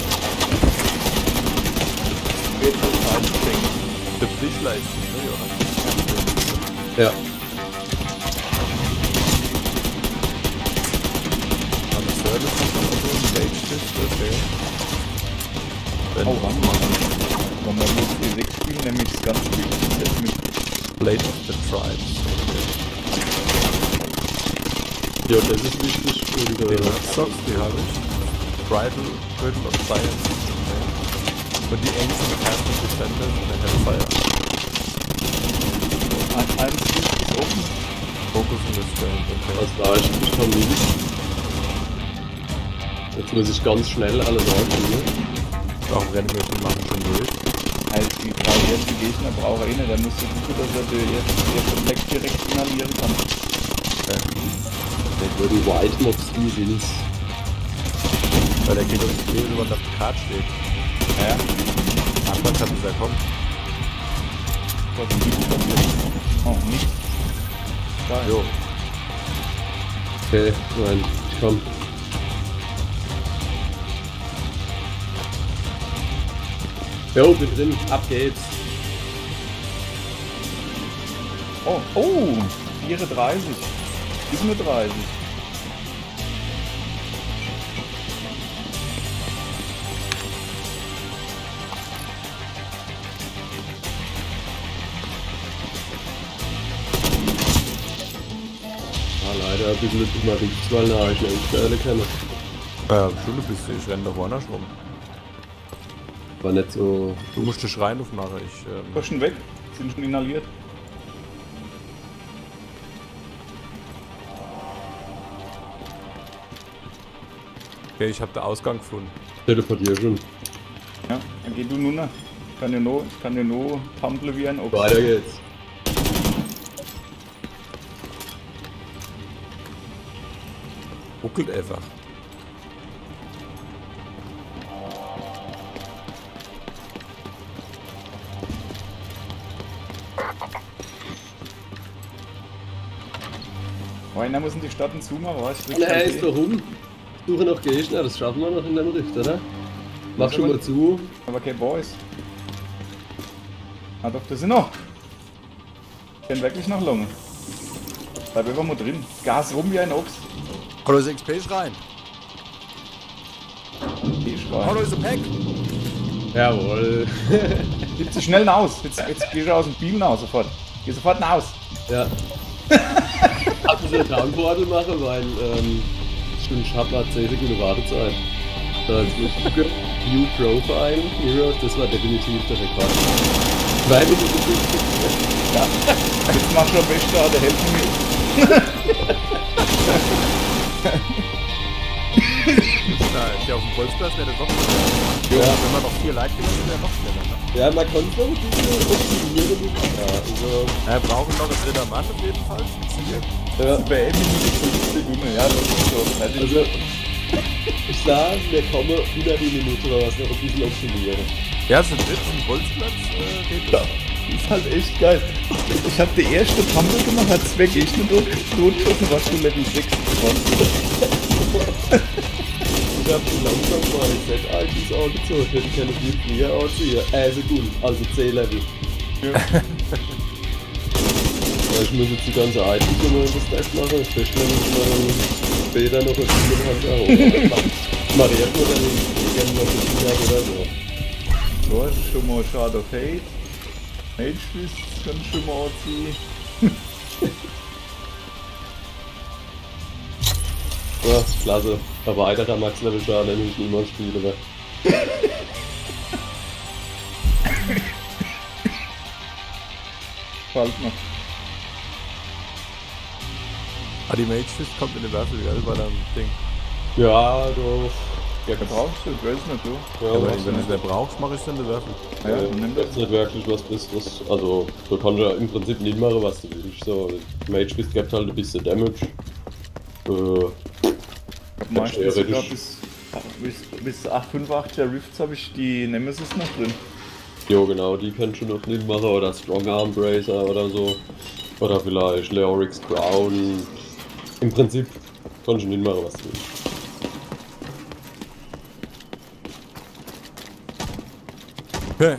Wird das Zeit schenken. Der Pflichtleistung, ne, Johann? Ja. Am Service hat man so einen Late-Shift, okay. Wenn Oh, warte mal. Wenn wir bloß die sechs spielen, nämlich das ganze Set mit. Blade of the Tribes. Ja, das ist wichtig. Und, Die äh, Socks, die habe ich. Bridal, Girdle of Science. Okay. Und die Ängste mit Herzen und Defenders und der Hellfire. Ein eins ist offen. Focus und Restraint, okay. was da ist, ich kann nicht. Jetzt muss ich ganz schnell alles anfangen. Auch Reanimation machen schon durch. Also die drei ersten Gegner braucht er eh nicht, dann musst du gucken, dass er die erste, erste Fleck direkt inhalieren kann. Okay. Der würde White Mobs Skills. Weil der geht uns lesen, was auf der Karte steht. Ja, Anfangs hat es ja kommen. was gibt passiert? Oh, nichts. Geil. Jo. Okay, nein, komm. Jo, bin drin, ab geht's. Oh, oh, vierunddreißig. Ist nur dreißig. Ah, leider ein bisschen zu mal richtig mal nach, ich nicht Stelle kenne. Ja, Stunde bist du, ich renne doch woanders rum. War nicht so. Du musst den Schrein aufmachen, ich. Ähm, Ist schon weg. Sind schon inhaliert. okay, ich hab den Ausgang gefunden. Teleportier schon. Ja, dann geh du nur noch. Ich kann ja nur, ich kann ja nur Pumple wie ein Ochs. Weiter geht's. Ruckelt einfach. Oh, einer muss in die Stadt und zumachen, weißt du? Na, er ist doch rum. Suche noch Gegner, das schaffen wir noch in dem Rift, oder? Mach schon mal zu. Aber kein Boys. Ah doch, das sind noch. Gehen wirklich noch lange. Bleib einfach mal drin. Gas rum wie ein Ochs. Hallo ist X P-Schrein. Geh schreien. Hallo ist ein Pack. Jawohl. Gib sie schnell raus. Jetzt, jetzt geh schon aus dem Beam raus sofort. Geh sofort raus. Ja. Hat mich eine Downportal machen, weil ähm, stimmt, ich hab mal zehn Sekunden Wartezeit. Da ist ich gucke. View Profile Heroes, das war definitiv der Rekord. Zwei Minuten fünfzig. Ja. Jetzt mach schon Beste, der helfen mir. Na, ist ja auf dem Bolzplatz, wäre das noch Ja. schneller. Wenn man noch vier Leute gibt, wäre noch schneller. Ne? Ja, man kann es noch ein bisschen optimieren. Ja, also. Wir brauchen noch einen dritten Mann auf jeden Fall. Ja. Bei elf Minuten fünfzig Minuten, ja, das ist so. Fertig. Also, ich sag, wir kommen über die Minute oder was noch ein bisschen optimieren. Ja, zu dritt zum Bolzplatz äh, geht das. Das ist halt echt geil. Ich hab die erste Pumpe gemacht, hat zwei Gegner totgeschossen, warst du Level sechsundzwanzig. Ich hab schon langsam mal Z I Ds angezogen, ich hätte keine viel früher anziehen. Also gut, also C-Level. Ja. Ja, ich muss jetzt die ganze Items nochmal in das Stack machen. Das Festland muss man dann später noch ein Spiel in Hand haben. Ich mache erstmal dann den gerne noch ein Spiel oder so. So, das ist schon mal Shard of Hate. Mage Fist kann ich schon mal anziehen. Ja, klasse. Erweiterter Max-Level-Schaden, den ich niemals spiele. Aber. Fällt noch. Ah, die Mage Fist kommt in den Würfel, gell, bei deinem Ding. Ja, du. Ja, Da brauchst du, ich weiß nicht, du. Ja, Aber was wenn du nicht. den brauchst, mach ich dann den Würfel. Ja, Äh, dann nimm das das. ist nicht wirklich was Besseres. Also, du kannst ja im Prinzip nicht machen, was du willst. So, Mage Fist gibt halt ein bisschen Damage. Äh, Ich hab meistens theoretisch- sogar bis, bis, bis achthundertfünfundachtziger Rifts habe ich die Nemesis noch drin. jo, genau, die kannst du noch nicht machen. Oder Strong Arm Bracer oder so. Oder vielleicht Leoric's Crown. Im Prinzip kannst du nicht machen, was du willst. Okay.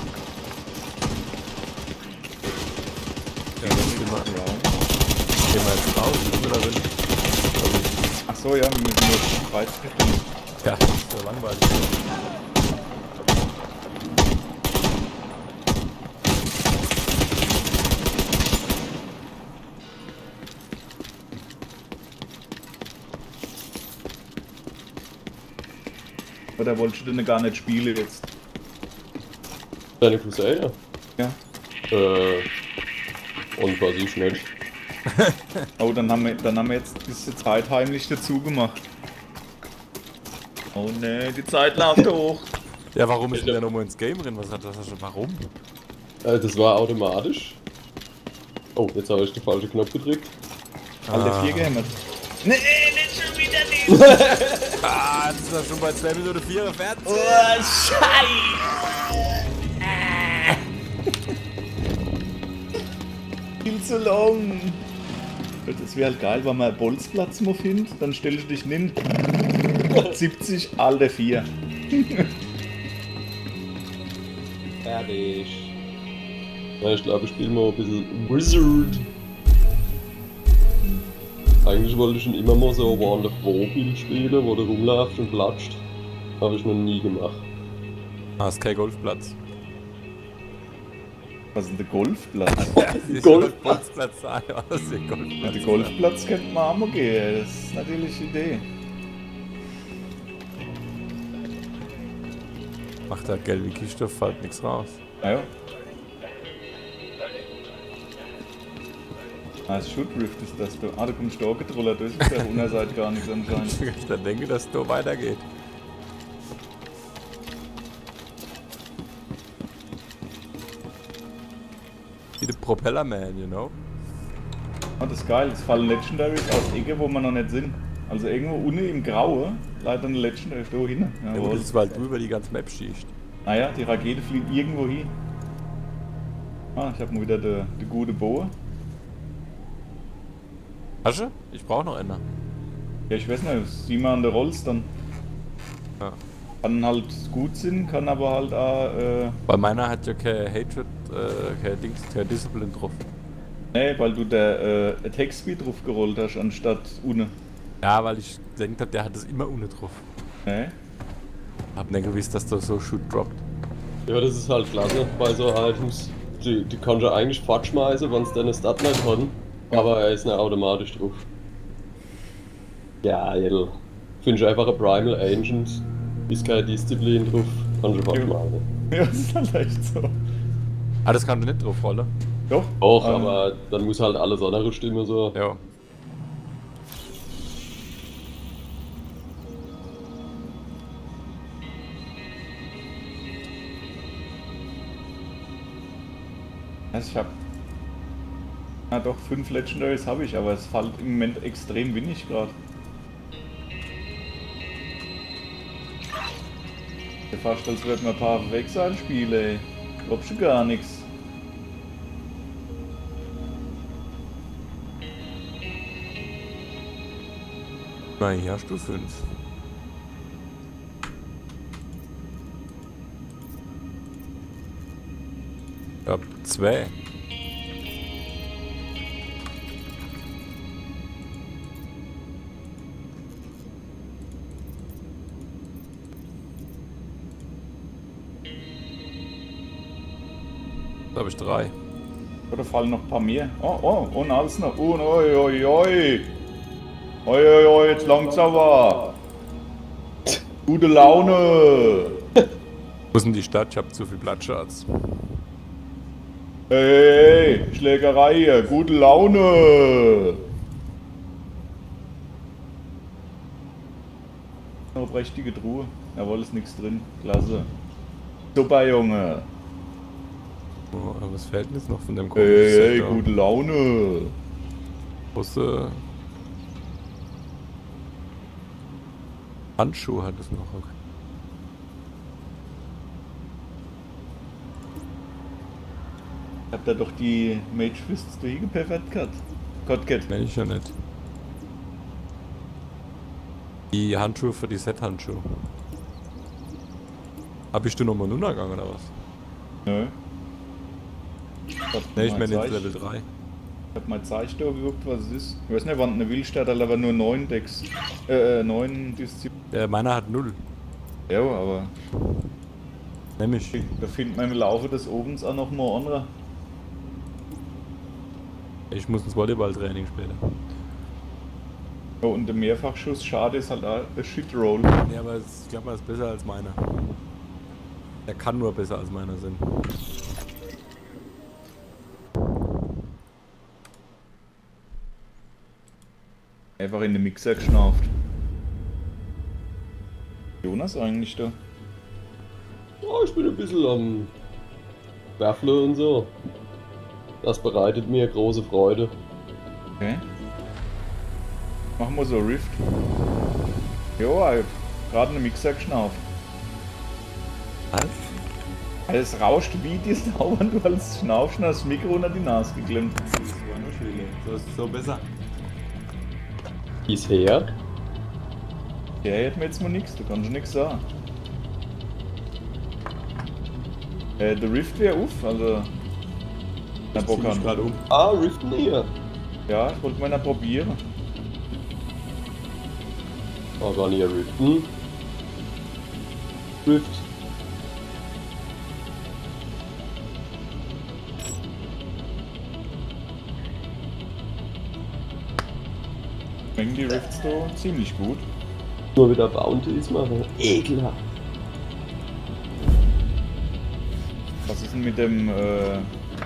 Ja, dann gehen wir, gehen wir jetzt raus, oder wenn? Achso, ja, wir müssen nur Kreuz finden. Ja, das ist so langweilig. Oder wolltest du denn gar nicht spielen jetzt? Deine Crusader? Ja. Äh. Und weiß ich nicht. Oh, dann haben wir, dann haben wir jetzt ein bisschen Zeit heimlich dazu gemacht. Oh ne, die Zeit läuft hoch. Ja, warum ist denn der nochmal ins Game drin? Was hat das schon? Warum? Äh, das war automatisch. Oh, jetzt habe ich den falschen Knopf gedrückt. Alter, Ah. vier gehämmert. Nee, nicht schon wieder nicht. Ah, das ist ja schon bei zwei Minuten vier fertig. Oh, Scheiße. Viel zu lang. Das wäre halt geil, wenn man einen Bolzplatz mal findet, dann stellst du dich hin. siebzig, Alter, vier. Fertig. Ja, ich glaube, ich spiele mal ein bisschen Wizard. Eigentlich wollte ich schon immer mal so World of Warcraft spielen, wo du rumläufst und platscht. Habe ich noch nie gemacht. Ah, ist kein Golfplatz. Was ist denn der Golfplatz? Ist Golfplatz. Golfplatz. Ah, ja, das ist ein Golfplatz. Ja, der Golfplatz könnte man auch mal gehen, das ist natürlich eine Idee. Macht der gelbe Kiste, fällt nichts raus. Ah ja. Ah, das Shoot Rift ist das da. Ah, da kommt Storke drüber, das ist der Unterseite gar nichts anscheinend. Ich dann denke, dass es da weitergeht. Wie der Propellerman, you know? Ah, das ist geil, es fallen Legendaries aus Ecke, wo wir noch nicht sind. Also irgendwo unten im Graue, leider eine Legendary da hinten. Ja, Jawohl. das ist, weil du über die ganze Map schießt. Naja, die Rakete fliegt irgendwo hin. Ah, ich hab mal wieder die, die gute Boe. Hast du? Ich brauch noch eine. Ja, ich weiß nicht, sieh mal an der Rolls dann. Ja. Kann halt gut sein, kann aber halt auch, äh, Weil meiner hat ja kein Hatred, äh, kein Dings, kein Discipline drauf. nee, weil du der äh, Attack Speed drauf gerollt hast, anstatt ohne. Ja, weil ich denkt hab, der hat das immer ohne drauf. Nee. Hab nicht gewusst, dass der so Shoot droppt. Ja, das ist halt klasse bei so Items. Die, die kannst du eigentlich fortschmeißen, wenn es deine Stat nicht kann. Aber er ist nicht automatisch drauf. Geil. Finde ich einfach ein Primal Ancient. Ist keine Disziplin drauf. Kannst du fortschmeißen. Ja, das ist halt echt so. Ah, das kann du nicht drauf rollen. Doch. Auch, ähm, aber dann muss halt alles andere stimmen so. Ja. Also ich hab. Na doch, fünf Legendaries habe ich, aber es fällt im Moment extrem wenig gerade. Ja, fast als würden wir ein paar Wechselspiele, ey. Glaubst du gar nichts. Na, hier hast du fünf. Ich hab zwei. Da habe ich drei. Oder fallen noch ein paar mehr? Oh, oh, und alles noch. Oh, oi, oi, oi. Oi, oi, oi, jetzt langt's aber. Gute Laune. Wo ist denn die Stadt? Ich habe zu viel Blattschatz. Hey, hey, Schlägerei hier. Gute Laune. Noch eine prächtige Truhe. Jawohl, ist nichts drin. Klasse. Super, Junge. Oh, aber was fällt denn jetzt noch von dem Hey, hey, Set da? gute Laune. Große Handschuhe hat es noch. Okay. Habt ihr doch die Mage Fists durchgepfeffert gehabt? Kotket. Nenn ich ja nicht. Die Handschuhe für die Set-Handschuhe. Hab ich du nochmal runtergegangen oder was? Nö. Ich hab Ne, ich mal meine jetzt Zeich- Level drei. Ich hab mal Zeich da geguckt, was es ist. Ich weiß nicht, wann eine Wildstadt hat, aber nur neun Decks. Äh, neun Disziplinen. Der meiner hat null. Ja, aber Nämlich. da findet man im Laufe des Obens auch noch mal andere. Ich muss ins Volleyballtraining später. Ja, und der Mehrfachschuss, schade, ist halt auch ein Shitroll. Ja, aber es- ich glaube, er ist besser als meiner. Er kann nur besser als meiner sein. Einfach in den Mixer geschnauft. Jonas eigentlich da? Oh, ich bin ein bisschen am Werfle und so. Das bereitet mir große Freude. Okay. Machen wir so Rift. Jo, ich hab gerade einen Mixer geschnauft. Was? Es rauscht wie die Sau, wenn du als Schnaufschen das Mikro unter die Nase geklemmt. Das war nur schwierig. So ist es so besser. Bisher. Der hält mir jetzt mal nichts, du kannst nichts sagen. Äh, der Rift wäre uff, also. Der Bock Zieh mich an. gerade um. Ah, Riften hier. Ja, ich wollte mal noch probieren. Oh, gar nicht Riften. Rift. Mengen die Rifts da ziemlich gut. Nur wieder Bounties machen. Ekelhaft. Was ist denn mit dem, äh,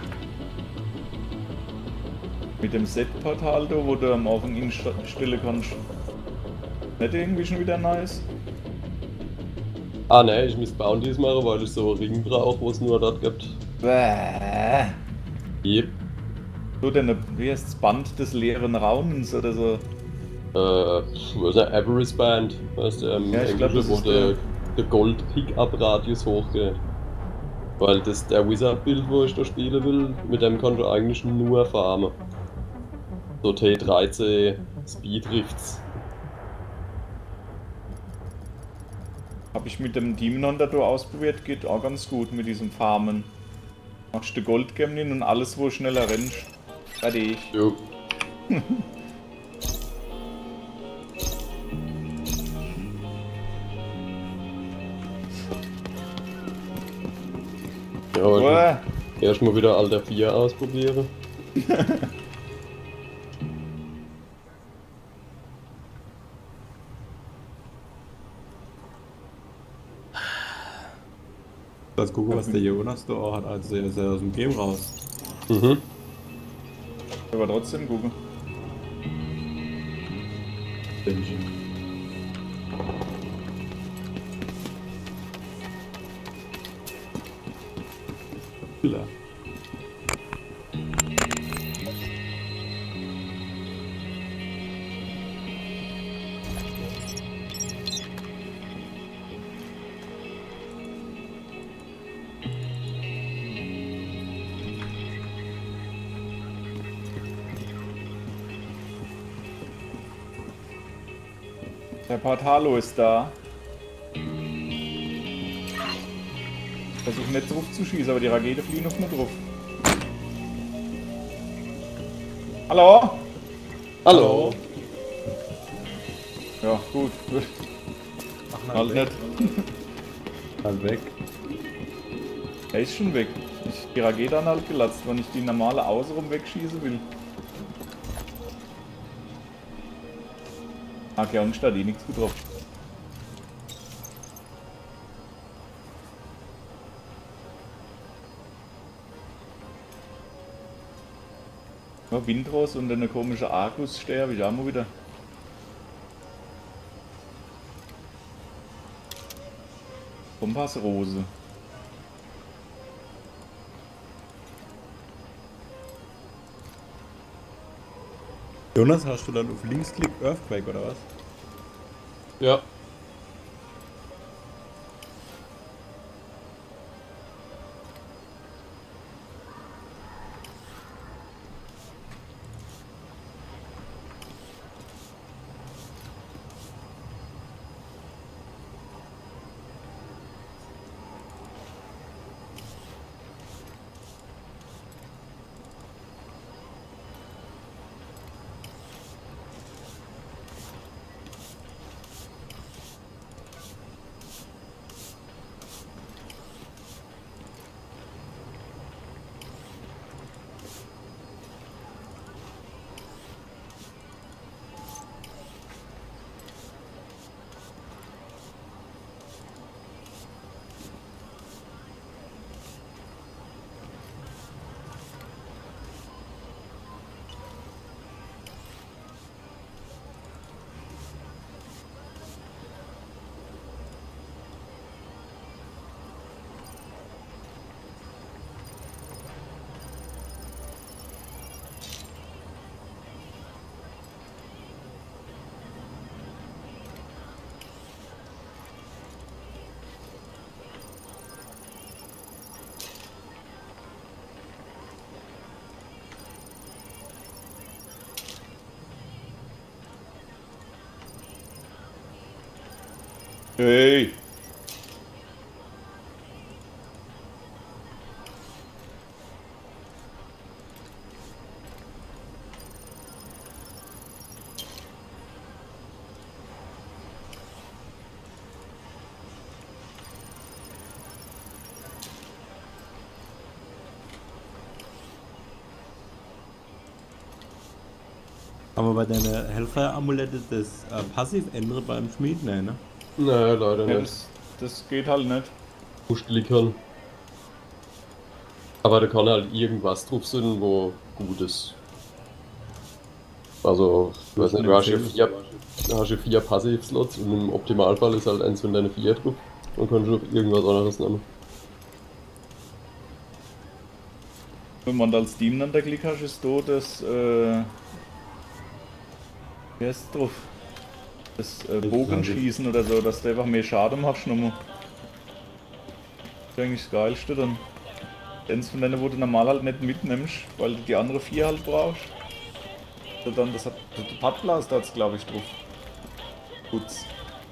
mit dem Set-Portal da, wo du am Anfang instellen kannst? Nicht irgendwie schon wieder nice? Ah ne, ich muss Bounties machen, weil ich so einen Ring brauche, wo es nur dort gibt. Bäh. Yep. So, denn, wie heißt das Band des leeren Raumens oder so? Äh, wo ist der Avarice Band? Weißt du, im Ja, ich glaub, das Englischen, wo ist der, der- der Gold-Pick-Up-Radius hochgeht. Weil das der Wizard-Bild, wo ich da spielen will, mit dem kannst du eigentlich nur farmen. So T dreizehn Speed-Rifts. Hab ich mit dem Demon Hunter da ausprobiert, geht auch ganz gut mit diesem Farmen. Machst du Goldgemlin und alles, wo schneller rennst. Fertig. Jo. Ja, ich Uah. muss erst mal wieder Alter vier ausprobieren. Lass gucken, was der Jonas da auch hat. Also er ist ja aus dem Game raus. Mhm. Aber trotzdem gucken. Killer. Der Portalo ist da. Versuch nicht drauf zu schießen, aber die Rakete fliegen auf nur drauf. Hallo? Hallo. Ja, gut, gut. Ach, Halt nicht. Halt weg. Er ist schon weg. ich die Rakete dann halt gelatzt, wenn ich die normale außenrum wegschießen will. Ah, okay, Angst hat eh nichts getroffen. Ja, Windros und eine komische Argus-Stern habe ich auch mal wieder. Kompassrose. Jonas, hast du dann auf Linksklick Earthquake oder was? Ja. Hey! Aber bei deiner Hellfire-Amulette das äh, Passiv ändern beim Schmied? Nee, ne? Naja, leider Ja, nicht. das, das geht halt nicht. Musst klickern. Aber da kann halt irgendwas drauf sein, wo gut ist. Also, ich weiß nicht, du hast ja vier, du hast ja vier Passiv-Slots und im Optimalfall ist halt eins von deinen vier drauf. Dann kannst du irgendwas anderes nehmen. Wenn man als Team dann der Klick hast, ist da das, äh... Wie heißt es drauf? Das äh, Bogenschießen oder so, dass du einfach mehr Schaden machst nochmal. Das ist eigentlich das Geilste dann. Eins von denen, wo du normal halt nicht mitnimmst, weil du die andere vier halt brauchst. Also dann, das hat, der Padblast hat es glaube ich drauf. Putz.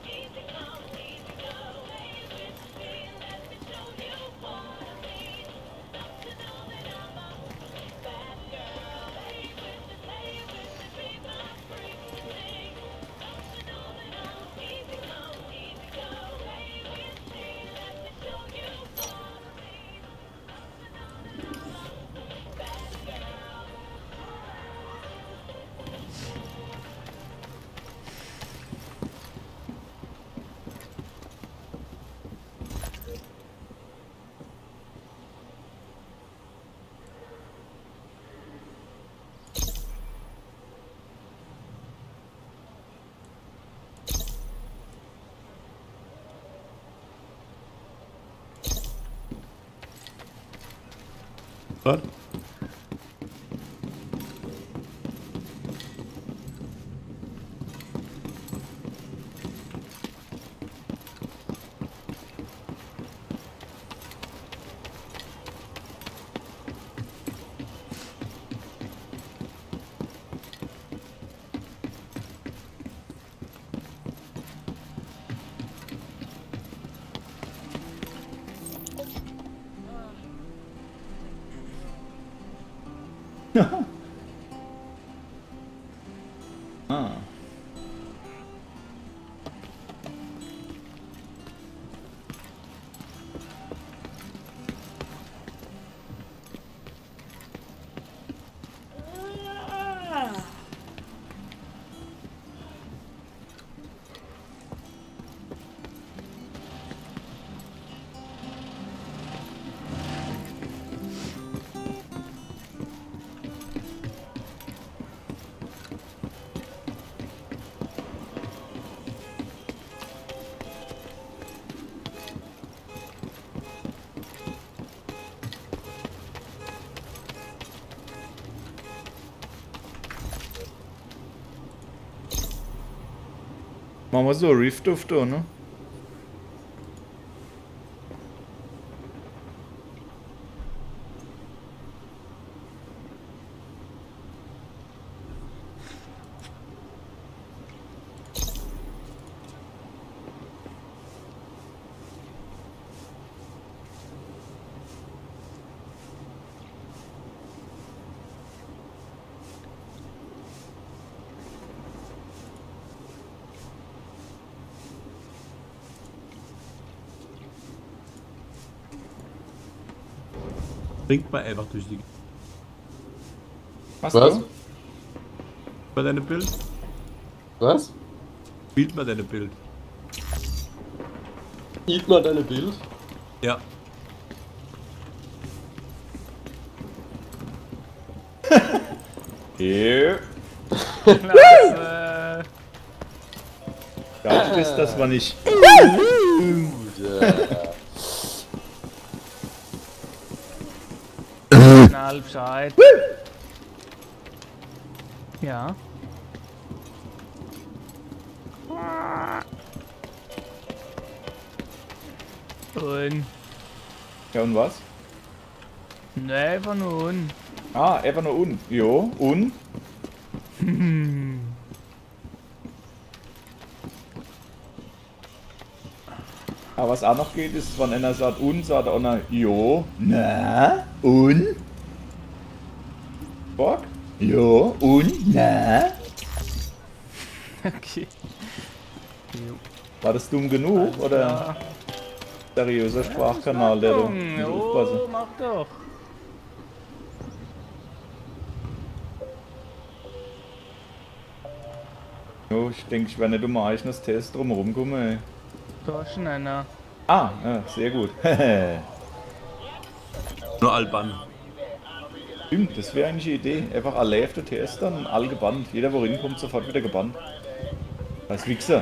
Was? Ah. Machen wir so, Rift auf da, ne? Bringt mal einfach durch die. Was? Was? Du? Mal deine Bild? Was? Spielt mal deine Bild. Sieht mal deine Bild? Ja. Hier. Klasse. Das ist das, wann ich. Knall Bescheid. Ja. Und. Ja, und was? Ne, von unten. Ah, einfach nur un. Jo, un. Aber was auch noch geht, ist, wenn einer sagt un, sagt auch noch jo, na, un. Bock? Jo, un, na. Okay. Jo. War das dumm genug, oder Ja. seriöser Sprachkanal, der du nicht aufpassen? Jo, mach doch. Jo, ich denke, ich werde nicht um ein eigenes Test drumherum kommen, ey. Da ist schon einer. Ah, ja, sehr gut. Nur Alban. Stimmt, das wäre eigentlich eine Idee. Einfach alle auf der T S dann, all gebannt. Jeder, wo hinkommt, sofort wieder gebannt. Als Wichser.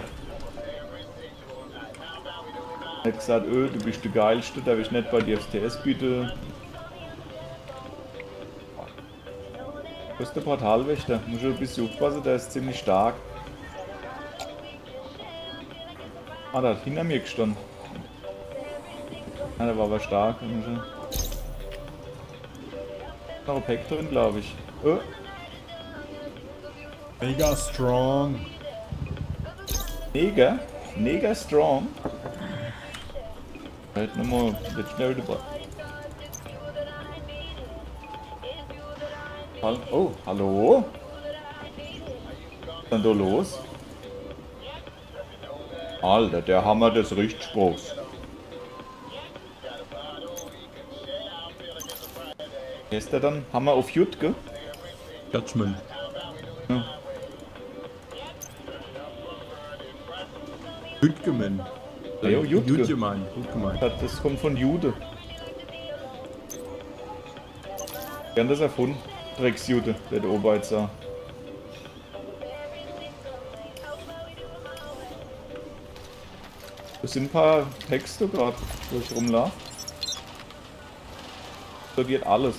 Er hat gesagt, öh, du bist der Geilste, darf ich nicht bei dir aufs T S bieten. Wo ist der Portalwächter? Muss schon ein bisschen aufpassen, der ist ziemlich stark. Ah, der hat hinter mir gestanden. Ah, der war aber stark. Noch ein Pack drin, glaube ich. Oh. Mega strong. Neger? Neger strong? Halt nochmal jetzt schnell dabei. Hall oh, hallo? Was ist denn da los? Alter, der Hammer des Richtspruchs. Wer ist der dann? Hammer auf Jutke? Judgment. Ja. Jutgemann. Ja, jo, Jutke. Jutgemann. Jutgemann. Das das kommt von Jude. Wer hat das erfunden? Drecksjude, der der Ober jetzt sah. Das sind ein paar Texte gerade, wo ich rumlaufe. Da geht alles.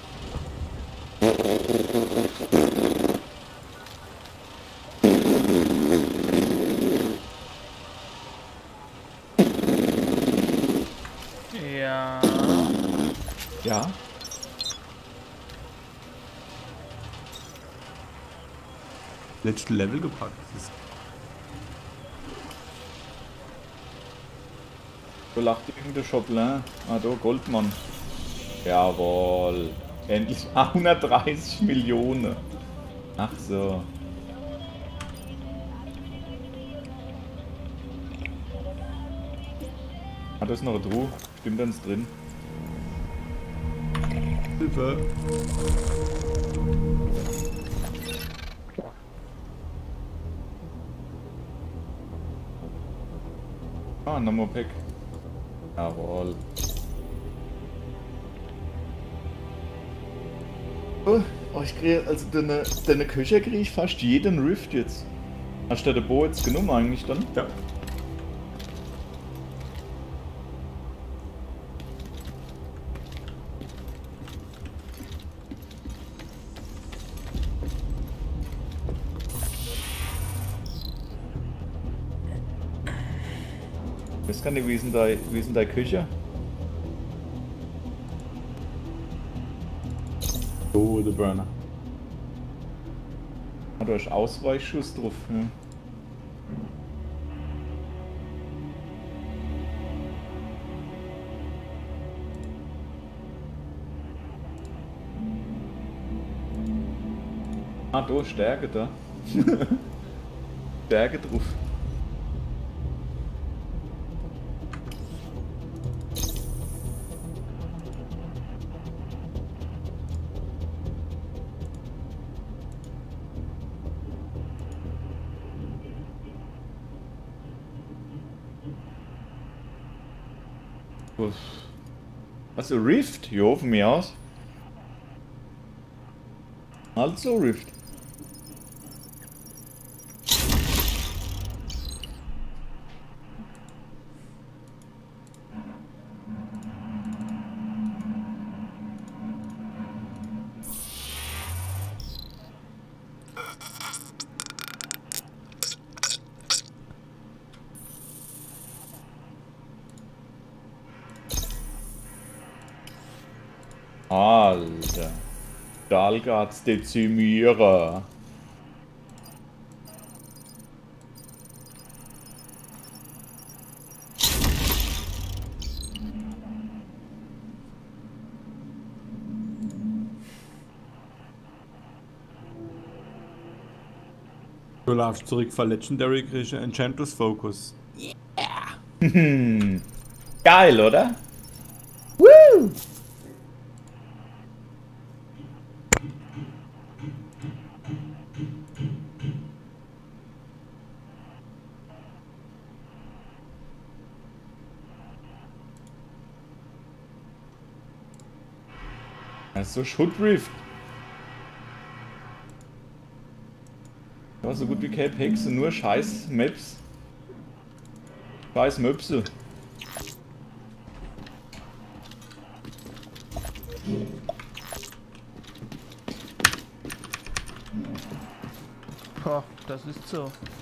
Ja. Ja. Letzte Level gepackt. Das ist So lacht irgendein Choplin. Ah, da, Goldmann. Jawohl. Endlich. Ah, hundertdreißig Millionen. Ach so. Ah, da ist noch ein Truhe. Stimmt dann ist drin. Hilfe. Ah, nochmal Pack. Jawohl. Oh, oh, ich kriege, also deine, deine Köcher kriege ich fast jeden Rift jetzt. Hast du der Bo jetzt genommen eigentlich dann? Ja. Das kann nicht, wie ist denn deine, wie ist denn deine Küche? Oh, der Burner. Ah, du hast Ausweichschuss drauf. Ja. Ah, da, Stärke da. Stärke drauf. Uff. Also Rift? Ja, von mir aus. Also Rift. Alter. Stahlgards Dezimierer. Du laufst zurück für Legendary, kriegst du Enchantress Focus. Hm. Geil, oder? Woo! Also Shoot Rift. Ja, so gut wie Cape Hexe, nur scheiß Maps. Scheiß Möpse. Boah, das ist so.